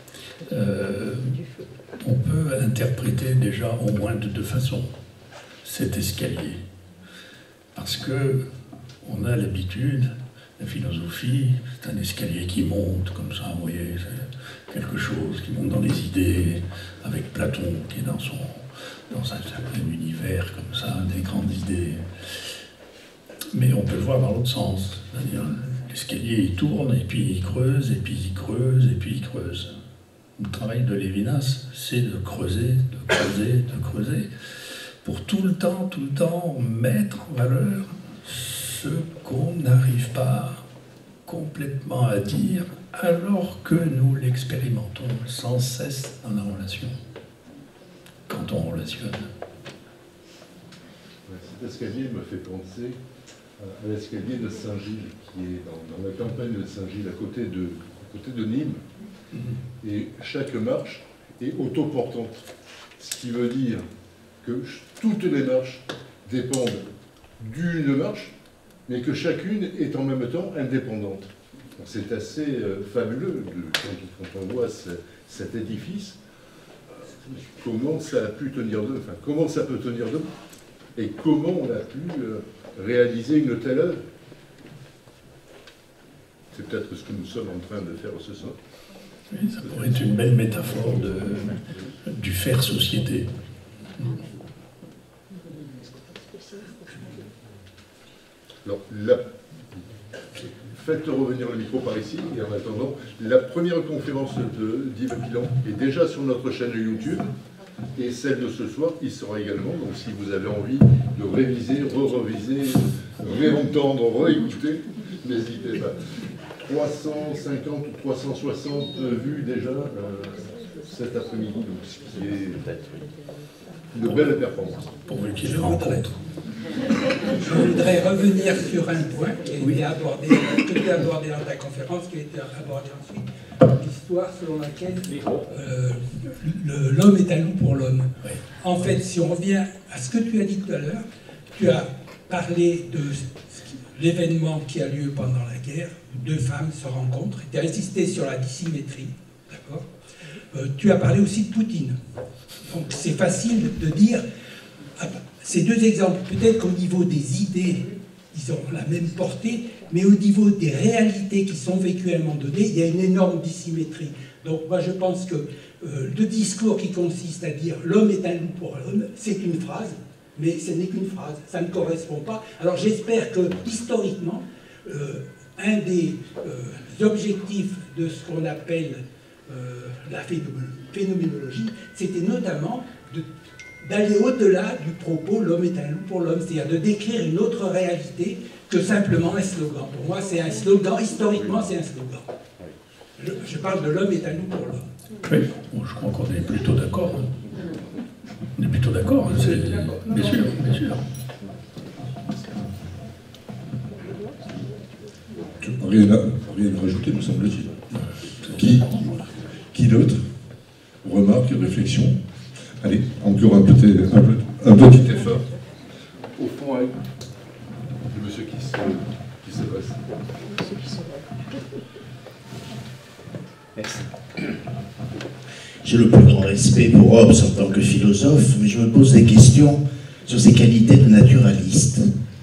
on peut interpréter déjà au moins de deux façons cet escalier. Parce que on a l'habitude, la philosophie, c'est un escalier qui monte comme ça, vous voyez, c'est quelque chose qui monte dans les idées, avec Platon qui est dans un certain univers comme ça, des grandes idées. Mais on peut le voir dans l'autre sens, c'est-à-dire l'escalier il tourne et puis il creuse, et puis il creuse, et puis il creuse. Le travail de Lévinas, c'est de creuser, de creuser, de creuser, pour tout le temps mettre en valeur ce qu'on n'arrive pas complètement à dire alors que nous l'expérimentons sans cesse dans la relation, quand on relationne. Cet escalier me fait penser à l'escalier de Saint-Gilles, qui est dans la campagne de Saint-Gilles, à côté de Nîmes. Et chaque marche est autoportante, ce qui veut dire que toutes les marches dépendent d'une marche, mais que chacune est en même temps indépendante. C'est assez fabuleux quand on voit cet édifice. Comment ça a pu tenir debout, enfin, comment ça peut tenir debout, et comment on a pu réaliser une telle œuvre. C'est peut-être ce que nous sommes en train de faire ce soir. Oui, ça pourrait être une belle métaphore du faire société. Alors, faites revenir le micro par ici, et en attendant, la première conférence d'Yves Pilon est déjà sur notre chaîne YouTube, et celle de ce soir, il sera également, donc si vous avez envie de réviser, re-reviser, réentendre, réécouter, n'hésitez pas. 350 ou 360 vues déjà cet après-midi, donc ce qui est une belle performance. Pourvu qu'il les rencontre. Je voudrais revenir sur un point qui a été abordé, dans ta conférence, qui a été abordé ensuite, l'histoire selon laquelle l'homme est un loup pour l'homme. En fait, si on revient à ce que tu as dit tout à l'heure, tu as parlé de l'événement qui a lieu pendant la guerre, où deux femmes se rencontrent, tu as insisté sur la dissymétrie, d'accord ? Tu as parlé aussi de Poutine. Donc c'est facile de dire, ces deux exemples, peut-être qu'au niveau des idées, ils ont la même portée, mais au niveau des réalités qui sont vécues à un moment donné, il y a une énorme dissymétrie. Donc moi je pense que le discours qui consiste à dire « l'homme est un loup pour l'homme », c'est une phrase, mais ce n'est qu'une phrase, ça ne correspond pas. Alors j'espère que, historiquement, un des objectifs de ce qu'on appelle la phénoménologie, c'était notamment d'aller au-delà du propos « l'homme est un loup pour l'homme », c'est-à-dire de décrire une autre réalité que simplement un slogan. Pour moi, c'est un slogan, historiquement, c'est un slogan. Je parle de « l'homme est un loup pour l'homme ». Oui, bon, je crois qu'on est plutôt d'accord. On est plutôt d'accord, bien sûr, bien sûr. Rien à rajouter, me semble-t-il. Qui d'autre? Remarque, réflexion. Allez, encore un petit effort. Au fond, le monsieur qui se passe. Merci. J'ai le plus grand respect pour Hobbes en tant que philosophe, mais je me pose des questions sur ses qualités de naturaliste.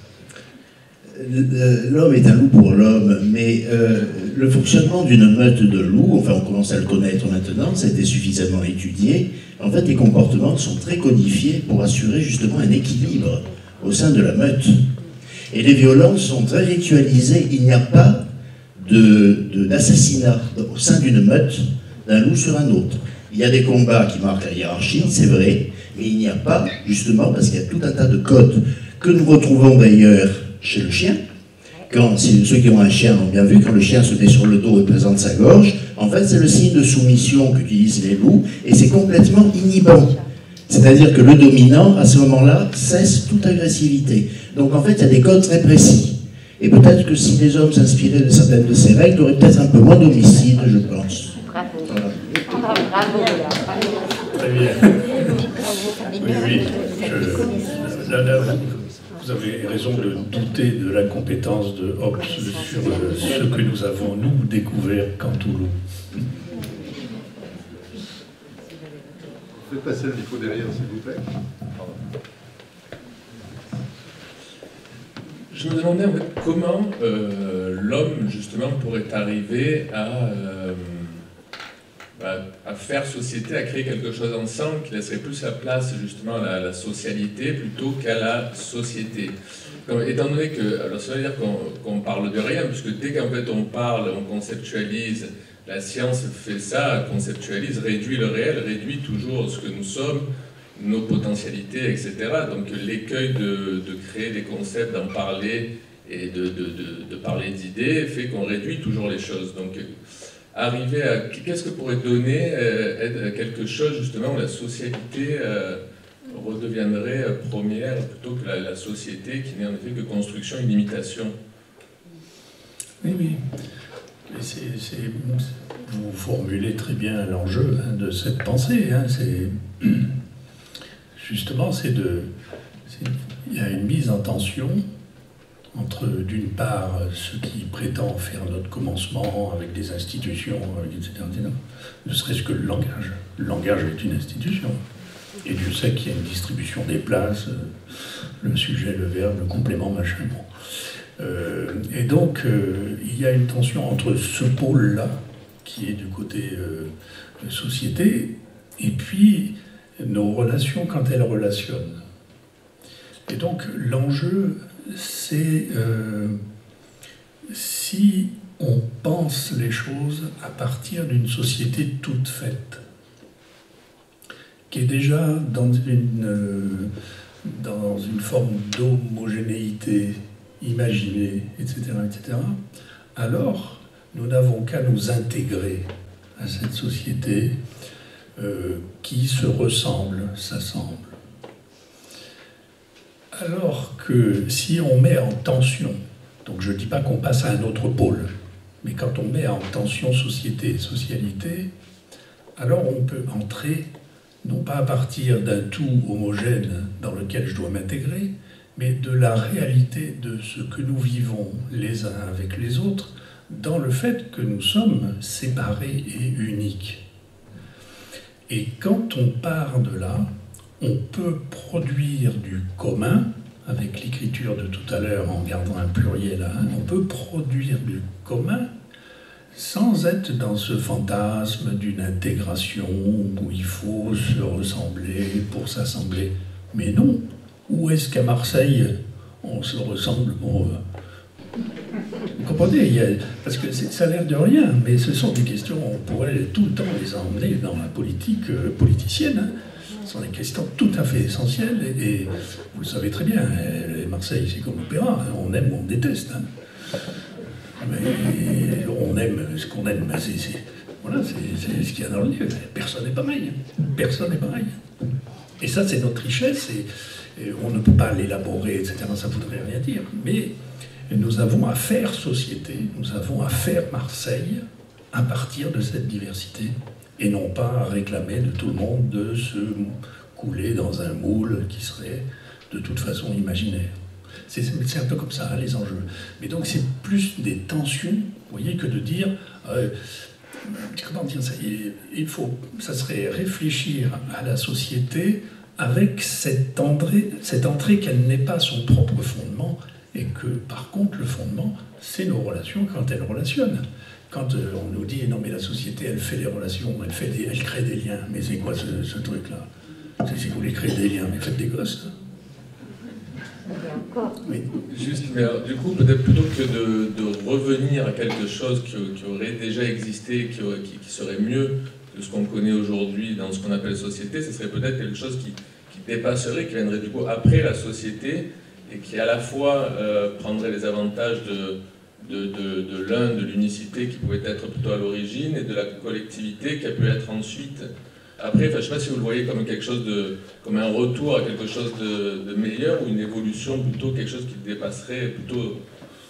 L'homme est un loup pour l'homme, mais le fonctionnement d'une meute de loups, enfin on commence à le connaître maintenant, ça a été suffisamment étudié. En fait, les comportements sont très codifiés pour assurer justement un équilibre au sein de la meute. Et les violences sont très ritualisées. Il n'y a pas d'assassinat au sein d'une meute d'un loup sur un autre. Il y a des combats qui marquent la hiérarchie, c'est vrai, mais il n'y a pas, justement, parce qu'il y a tout un tas de codes que nous retrouvons d'ailleurs chez le chien, ceux qui ont un chien ont bien vu, quand le chien se met sur le dos et présente sa gorge, en fait c'est le signe de soumission qu'utilisent les loups, et c'est complètement inhibant. C'est-à-dire que le dominant, à ce moment-là, cesse toute agressivité. Donc en fait, il y a des codes très précis. Et peut-être que si les hommes s'inspiraient de certaines de ces règles, il y aurait peut-être un peu moins d'homicides, je pense. Bravo. Voilà. Bravo. Très bien. Oui, là, vous avez raison de douter de la compétence de Hobbes sur ce que nous avons, nous, découvert quant au loup. Vous pouvez passer le micro derrière, s'il vous plaît. Je me demandais en fait comment l'homme justement pourrait arriver à faire société, à créer quelque chose ensemble qui laisserait plus la place justement à la socialité plutôt qu'à la société. Étant donné que, alors ça veut dire qu'on parle de rien, puisque dès qu'en fait on parle, on conceptualise, la science fait ça, conceptualise, réduit le réel, réduit toujours ce que nous sommes, nos potentialités, etc. Donc l'écueil de créer des concepts, d'en parler et de parler d'idées fait qu'on réduit toujours les choses. Donc arriver à... Qu'est-ce que pourrait donner quelque chose justement où la socialité redeviendrait première plutôt que la société qui n'est en effet que construction et limitation? Oui, oui. Vous formulez très bien l'enjeu de cette pensée. Justement, il y a une mise en tension entre, d'une part, ce qui prétend faire notre commencement avec des institutions, etc., ne serait-ce que le langage. Le langage est une institution. Et Dieu sait qu'il y a une distribution des places, le sujet, le verbe, le complément, machin. Bon. Et donc, il y a une tension entre ce pôle-là, qui est du côté société, et puis nos relations quand elles relationnent. Et donc l'enjeu, c'est si on pense les choses à partir d'une société toute faite, qui est déjà dans une forme d'homogénéité imaginée, etc., etc., alors nous n'avons qu'à nous intégrer à cette société qui se ressemble, s'assemble. Alors que si on met en tension, donc je ne dis pas qu'on passe à un autre pôle, mais quand on met en tension société et socialité, alors on peut entrer, non pas à partir d'un tout homogène dans lequel je dois m'intégrer, mais de la réalité de ce que nous vivons les uns avec les autres, dans le fait que nous sommes séparés et uniques. Et quand on part de là, on peut produire du commun, avec l'écriture de tout à l'heure en gardant un pluriel à un, on peut produire du commun sans être dans ce fantasme d'une intégration où il faut se ressembler pour s'assembler. Mais non, où est-ce qu'à Marseille on se ressemble? Bon, vous comprenez, parce que ça a l'air de rien, mais ce sont des questions, on pourrait tout le temps les emmener dans la politique politicienne. Ce sont des questions tout à fait essentielles, et vous le savez très bien, Marseille c'est comme l'opéra, on aime ou on déteste. Mais on aime ce qu'on aime, voilà, c'est ce qu'il y a dans le lieu. Personne n'est pareil, personne n'est pareil. Et ça c'est notre richesse, et on ne peut pas l'élaborer, etc., ça ne voudrait rien dire, mais nous avons à faire société, nous avons à faire Marseille à partir de cette diversité, et non pas à réclamer de tout le monde de se couler dans un moule qui serait de toute façon imaginaire. C'est un peu comme ça, les enjeux. Mais donc c'est plus des tensions, vous voyez, que de dire... comment dire ça, ça serait réfléchir à la société avec cette entrée qu'elle n'est pas son propre fondement, et que par contre le fondement, c'est nos relations quand elles relationnent. Quand on nous dit non mais la société elle fait des relations, elle crée des liens, mais c'est quoi ce truc-là? Si vous voulez créer des liens, mais faites des gosses. Oui. Juste, mais alors, du coup, peut-être plutôt que de revenir à quelque chose qui aurait déjà existé, qui serait mieux que ce qu'on connaît aujourd'hui dans ce qu'on appelle société, ce serait peut-être quelque chose qui dépasserait, qui viendrait du coup après la société, et qui à la fois prendrait les avantages de l'un, de l'unicité qui pouvait être plutôt à l'origine, et de la collectivité qui a pu être ensuite. Après, je ne sais pas si vous le voyez comme quelque chose comme un retour à quelque chose de meilleur, ou une évolution plutôt, quelque chose qui dépasserait plutôt.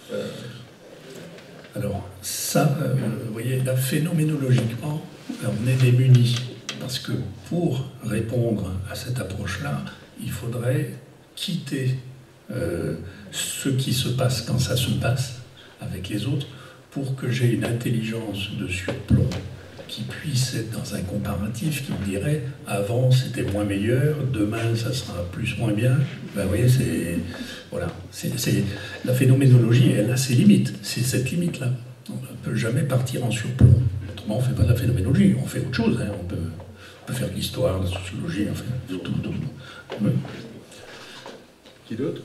Alors, ça, vous voyez, là, phénoménologiquement, on est démunis. Parce que pour répondre à cette approche-là, il faudrait quitter ce qui se passe quand ça se passe avec les autres, pour que j'ai une intelligence de surplomb qui puisse être dans un comparatif qui me dirait avant c'était moins meilleur, demain ça sera plus moins bien. Ben, vous voyez, voilà, la phénoménologie, elle a ses limites, c'est cette limite-là. On ne peut jamais partir en surplomb. Autrement, on ne fait pas de la phénoménologie, on fait autre chose. Hein. On peut faire de l'histoire, de la sociologie, enfin, tout. Oui. Qui d'autre?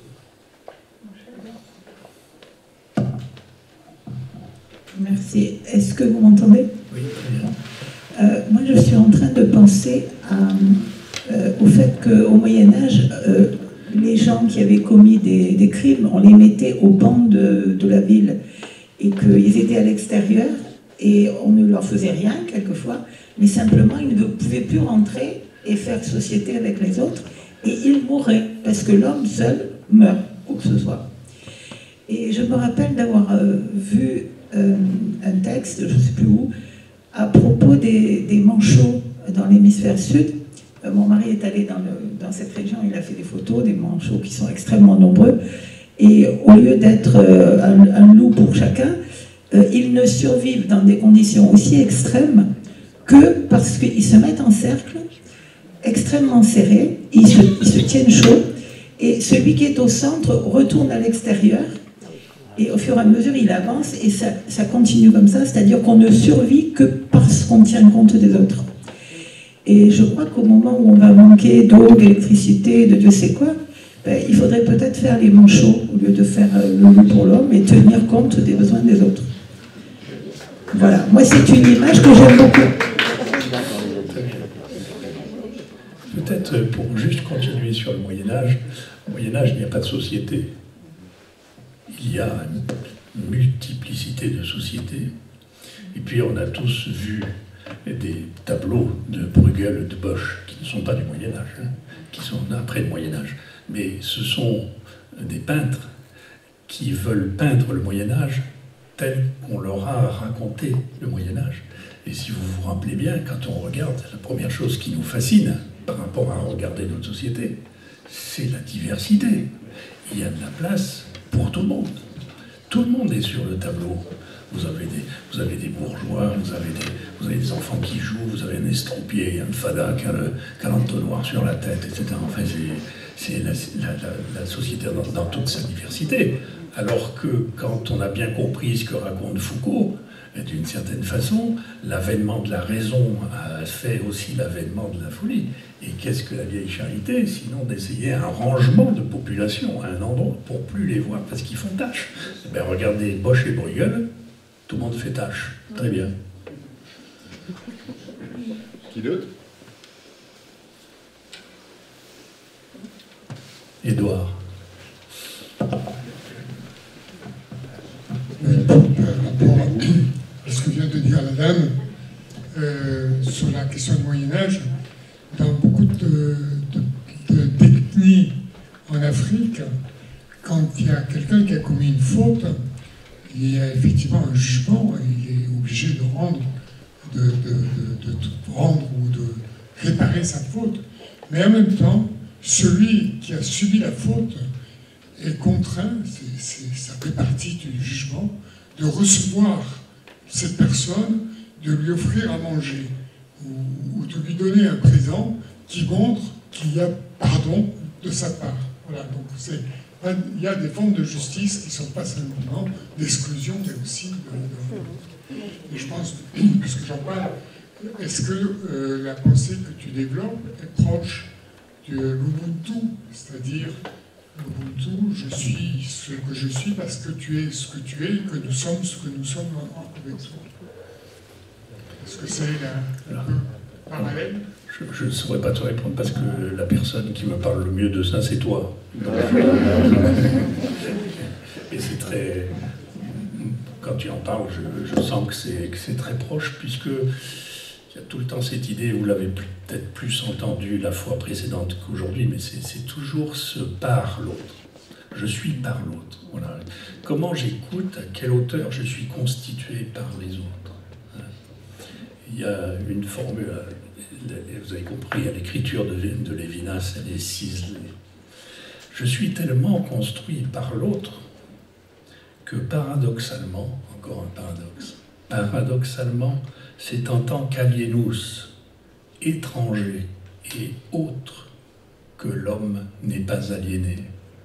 Merci. Est-ce que vous m'entendez? Oui, très bien. Moi, je suis en train de penser au fait qu'au Moyen-Âge, les gens qui avaient commis des crimes, on les mettait au banc de la ville et qu'ils étaient à l'extérieur et on ne leur faisait rien, quelquefois, mais simplement, ils ne pouvaient plus rentrer et faire société avec les autres et ils mouraient parce que l'homme seul meurt, où que ce soit. Et je me rappelle d'avoir vu un texte, je ne sais plus où, à propos des manchots dans l'hémisphère sud. Mon mari est allé dans cette région, il a fait des photos des manchots qui sont extrêmement nombreux. Et au lieu d'être un loup pour chacun, ils ne survivent dans des conditions aussi extrêmes que parce qu'ils se mettent en cercle, extrêmement serrés, ils se tiennent chaud, et celui qui est au centre retourne à l'extérieur. Et au fur et à mesure, il avance et ça continue comme ça, c'est-à-dire qu'on ne survit que parce qu'on tient compte des autres. Et je crois qu'au moment où on va manquer d'eau, d'électricité, de Dieu sait quoi, ben, il faudrait peut-être faire les manchots au lieu de faire le loup pour l'homme et tenir compte des besoins des autres. Voilà, moi c'est une image que j'aime beaucoup. Peut-être pour juste continuer sur le Moyen-Âge, au Moyen-Âge, il n'y a pas de société. Il y a une multiplicité de sociétés. Et puis on a tous vu des tableaux de Bruegel, de Bosch, qui ne sont pas du Moyen-Âge, hein, qui sont après le Moyen-Âge. Mais ce sont des peintres qui veulent peindre le Moyen-Âge tel qu'on leur a raconté le Moyen-Âge. Et si vous vous rappelez bien, quand on regarde, la première chose qui nous fascine par rapport à regarder notre société, c'est la diversité. Il y a de la place pour tout le monde. Tout le monde est sur le tableau. Vous avez des bourgeois, vous avez des enfants qui jouent, vous avez un estropié, un fada qui a l'entonnoir sur la tête, etc. Enfin, c'est la société dans toute sa diversité. Alors que quand on a bien compris ce que raconte Foucault, d'une certaine façon, l'avènement de la raison a fait aussi l'avènement de la folie. Et qu'est-ce que la vieille charité, sinon d'essayer un rangement de population à un endroit pour plus les voir parce qu'ils font tâche. Ben, regardez Bosch et Bruegel, tout le monde fait tâche. Très bien. Qui d'autre? Édouard. Par rapport à ce que vient de dire la dame sur la question du Moyen-Âge, dans beaucoup d'ethnies en Afrique, quand il y a quelqu'un qui a commis une faute, il y a effectivement un jugement, il est obligé de rendre ou de réparer sa faute. Mais en même temps, celui qui a subi la faute est contraint, ça fait partie du jugement, de recevoir cette personne, de lui offrir à manger ou de lui donner un présent qui montre qu'il y a pardon de sa part. Voilà, donc il y a des formes de justice qui ne sont pas simplement d'exclusion, mais aussi de... Et je pense, puisque j'en parle, est-ce que la pensée que tu développes est proche de l'Ubuntu, c'est-à-dire l'Ubuntu, je suis ce que je suis parce que tu es ce que tu es et que nous sommes ce que nous sommes avec toi. Est-ce que c'est un peu parallèle? Je ne saurais pas te répondre parce que la personne qui me parle le mieux de ça, c'est toi. Et c'est très... Quand tu en parles, je sens que c'est très proche, puisque il y a tout le temps cette idée, vous l'avez peut-être plus entendu la fois précédente qu'aujourd'hui, mais c'est toujours ce par l'autre. Je suis par l'autre. Voilà. Comment j'écoute, à quelle hauteur je suis constitué par les autres. Il y a une formule, vous avez compris, à l'écriture de Lévinas, elle est ciselée. Je suis tellement construit par l'autre que paradoxalement, encore un paradoxe, paradoxalement, c'est en tant qu'alienus, étranger et autre, que l'homme n'est pas aliéné.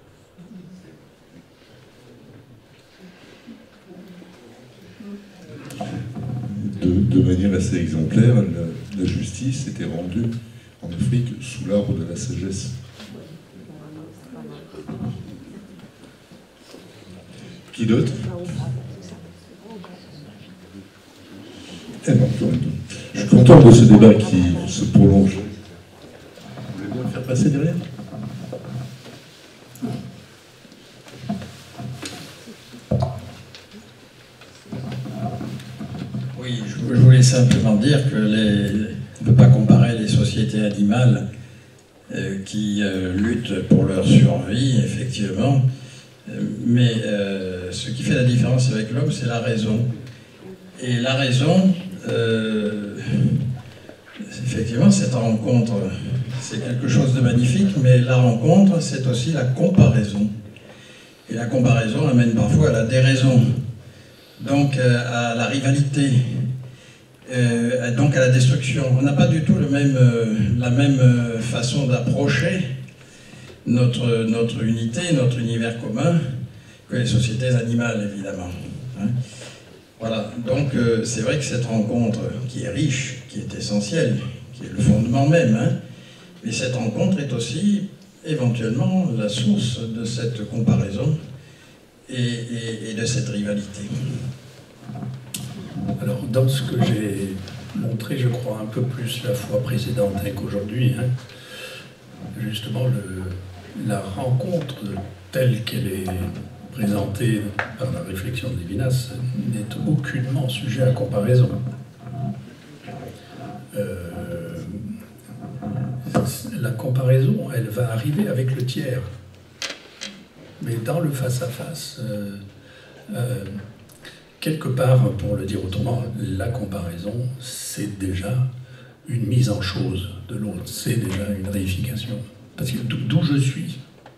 De manière assez exemplaire, la justice était rendue en Afrique sous l'arbre de la sagesse. Qui d'autre? Eh ben, je suis content de ce débat qui se prolonge. Vous voulez bien le faire passer derrière? Oui, je voulais simplement dire que on ne peut pas comparer les sociétés animales qui luttent pour leur survie, effectivement, mais ce qui fait la différence avec l'homme, c'est la raison. Et la raison, effectivement, cette rencontre, c'est quelque chose de magnifique, mais la rencontre, c'est aussi la comparaison. Et la comparaison amène parfois à la déraison, donc à la rivalité, donc à la destruction. On n'a pas du tout la même façon d'approcher notre unité, notre univers commun, que les sociétés animales, évidemment. Hein. Voilà, donc c'est vrai que cette rencontre, qui est riche, qui est essentielle, qui est le fondement même, hein, mais cette rencontre est aussi éventuellement la source de cette comparaison et de cette rivalité. Alors, dans ce que j'ai montré, je crois, un peu plus la fois précédente qu'aujourd'hui, hein, justement, la rencontre telle qu'elle est présentée par la réflexion de Lévinas n'est aucunement sujet à comparaison. La comparaison, elle va arriver avec le tiers. Mais dans le face-à-face, quelque part, pour le dire autrement, la comparaison, c'est déjà une mise en chose de l'autre, c'est déjà une réification. Parce que d'où je suis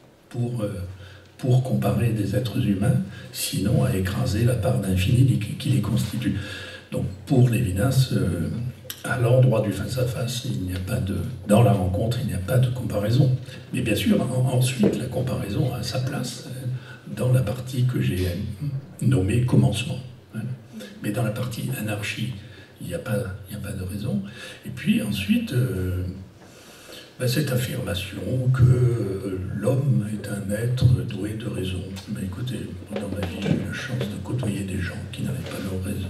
pour comparer des êtres humains, sinon à écraser la part d'infini qui les constitue. Donc pour Lévinas, à l'endroit du face-à-face, il n'y a pas de... Dans la rencontre, il n'y a pas de comparaison. Mais bien sûr, ensuite, la comparaison a sa place dans la partie que j'ai nommée commencement. Mais dans la partie anarchie, il n'y a pas de raison. Et puis ensuite, cette affirmation que l'homme est un être doué de raison. Mais écoutez, dans ma vie, j'ai eu la chance de côtoyer des gens qui n'avaient pas leur raison.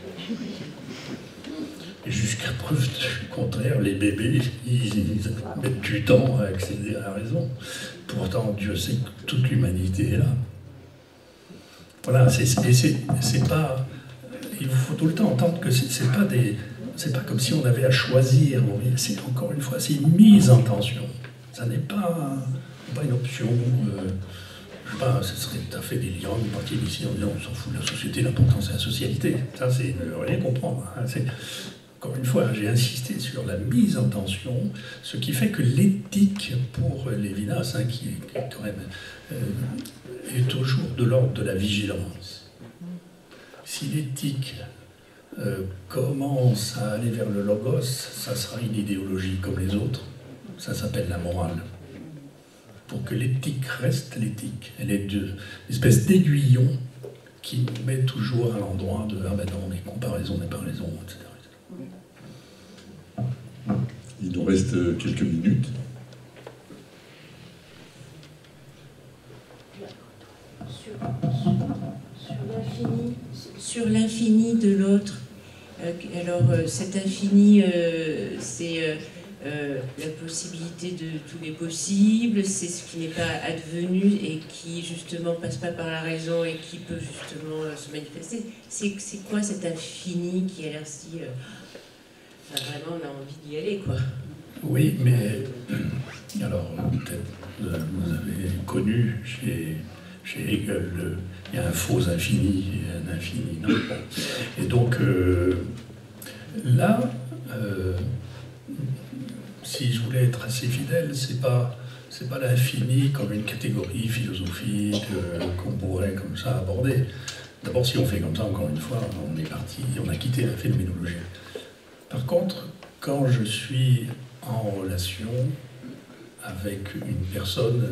Et jusqu'à preuve du contraire, les bébés, ils mettent du temps à accéder à la raison. Pourtant, Dieu sait que toute l'humanité est là. Voilà, c'est pas... Il faut tout le temps entendre que c'est pas comme si on avait à choisir. C'est encore une fois, c'est une mise en tension. Ça n'est pas une option. Je sais pas, ce serait tout à fait délirant de partir d'ici en disant on s'en fout de la société, l'important c'est la socialité. Ça, c'est ne rien comprendre. Hein. Encore une fois, j'ai insisté sur la mise en tension, ce qui fait que l'éthique pour Lévinas, hein, qui est quand même est toujours de l'ordre de la vigilance. Si l'éthique commence à aller vers le logos, ça sera une idéologie comme les autres. Ça s'appelle la morale. Pour que l'éthique reste l'éthique, elle est une espèce d'aiguillon qui nous met toujours à l'endroit de « ah ben non, les comparaisons, etc. » Il nous reste quelques minutes. Sur l'infini de l'autre. Alors cet infini, c'est la possibilité de tous les possibles, c'est ce qui n'est pas advenu et qui justement passe pas par la raison et qui peut justement se manifester. C'est quoi cet infini qui a l'air si... vraiment, on a envie d'y aller, quoi. Oui, mais alors peut-être vous avez connu chez Hegel, il y a un faux infini et un infini non. Et donc là, si je voulais être assez fidèle, c'est pas l'infini comme une catégorie philosophique qu'on pourrait comme ça aborder. D'abord, si on fait comme ça, encore une fois, on est parti, on a quitté la phénoménologie. Par contre, quand je suis en relation avec une personne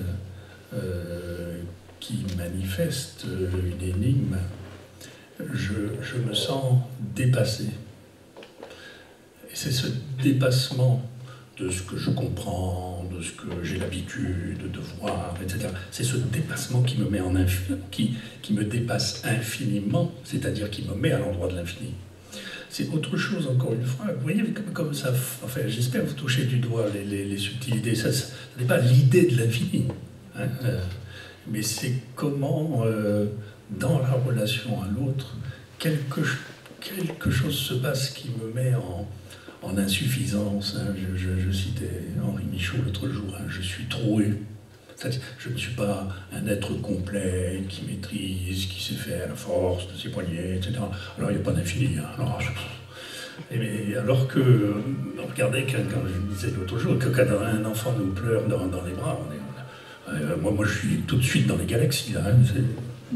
qui manifeste une énigme, je me sens dépassé. Et c'est ce dépassement de ce que je comprends, de ce que j'ai l'habitude de voir, etc. C'est ce dépassement qui me met en infini, qui me dépasse infiniment, c'est-à-dire qui me met à l'endroit de l'infini. C'est autre chose, encore une fois. Vous voyez, comme ça, enfin, j'espère vous toucher du doigt les subtilités. Ça n'est pas l'idée de l'infini, hein, mais c'est comment, dans la relation à l'autre, quelque chose se passe qui me met en insuffisance. Hein. Je citais Henri Michaud l'autre jour, hein, je suis troué. Je ne suis pas un être complet qui maîtrise, qui sait faire la force de ses poignets, etc. Alors il n'y a pas d'infini. Hein. Alors que, regardez, quand je disais l'autre jour, que quand un enfant nous pleure dans les bras, moi je suis tout de suite dans les galaxies. Là, hein,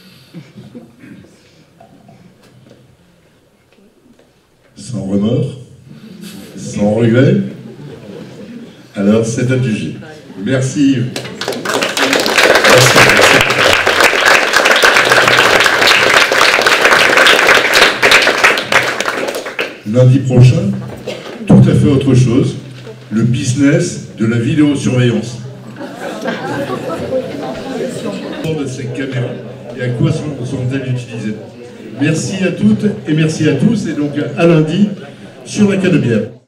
sans remords, sans regret. Alors c'est adjugé. Merci. Lundi prochain, tout à fait autre chose, le business de la vidéosurveillance. De ces caméras et à quoi sont-elles utilisées? Merci à toutes et merci à tous, et donc à lundi sur la Canebière.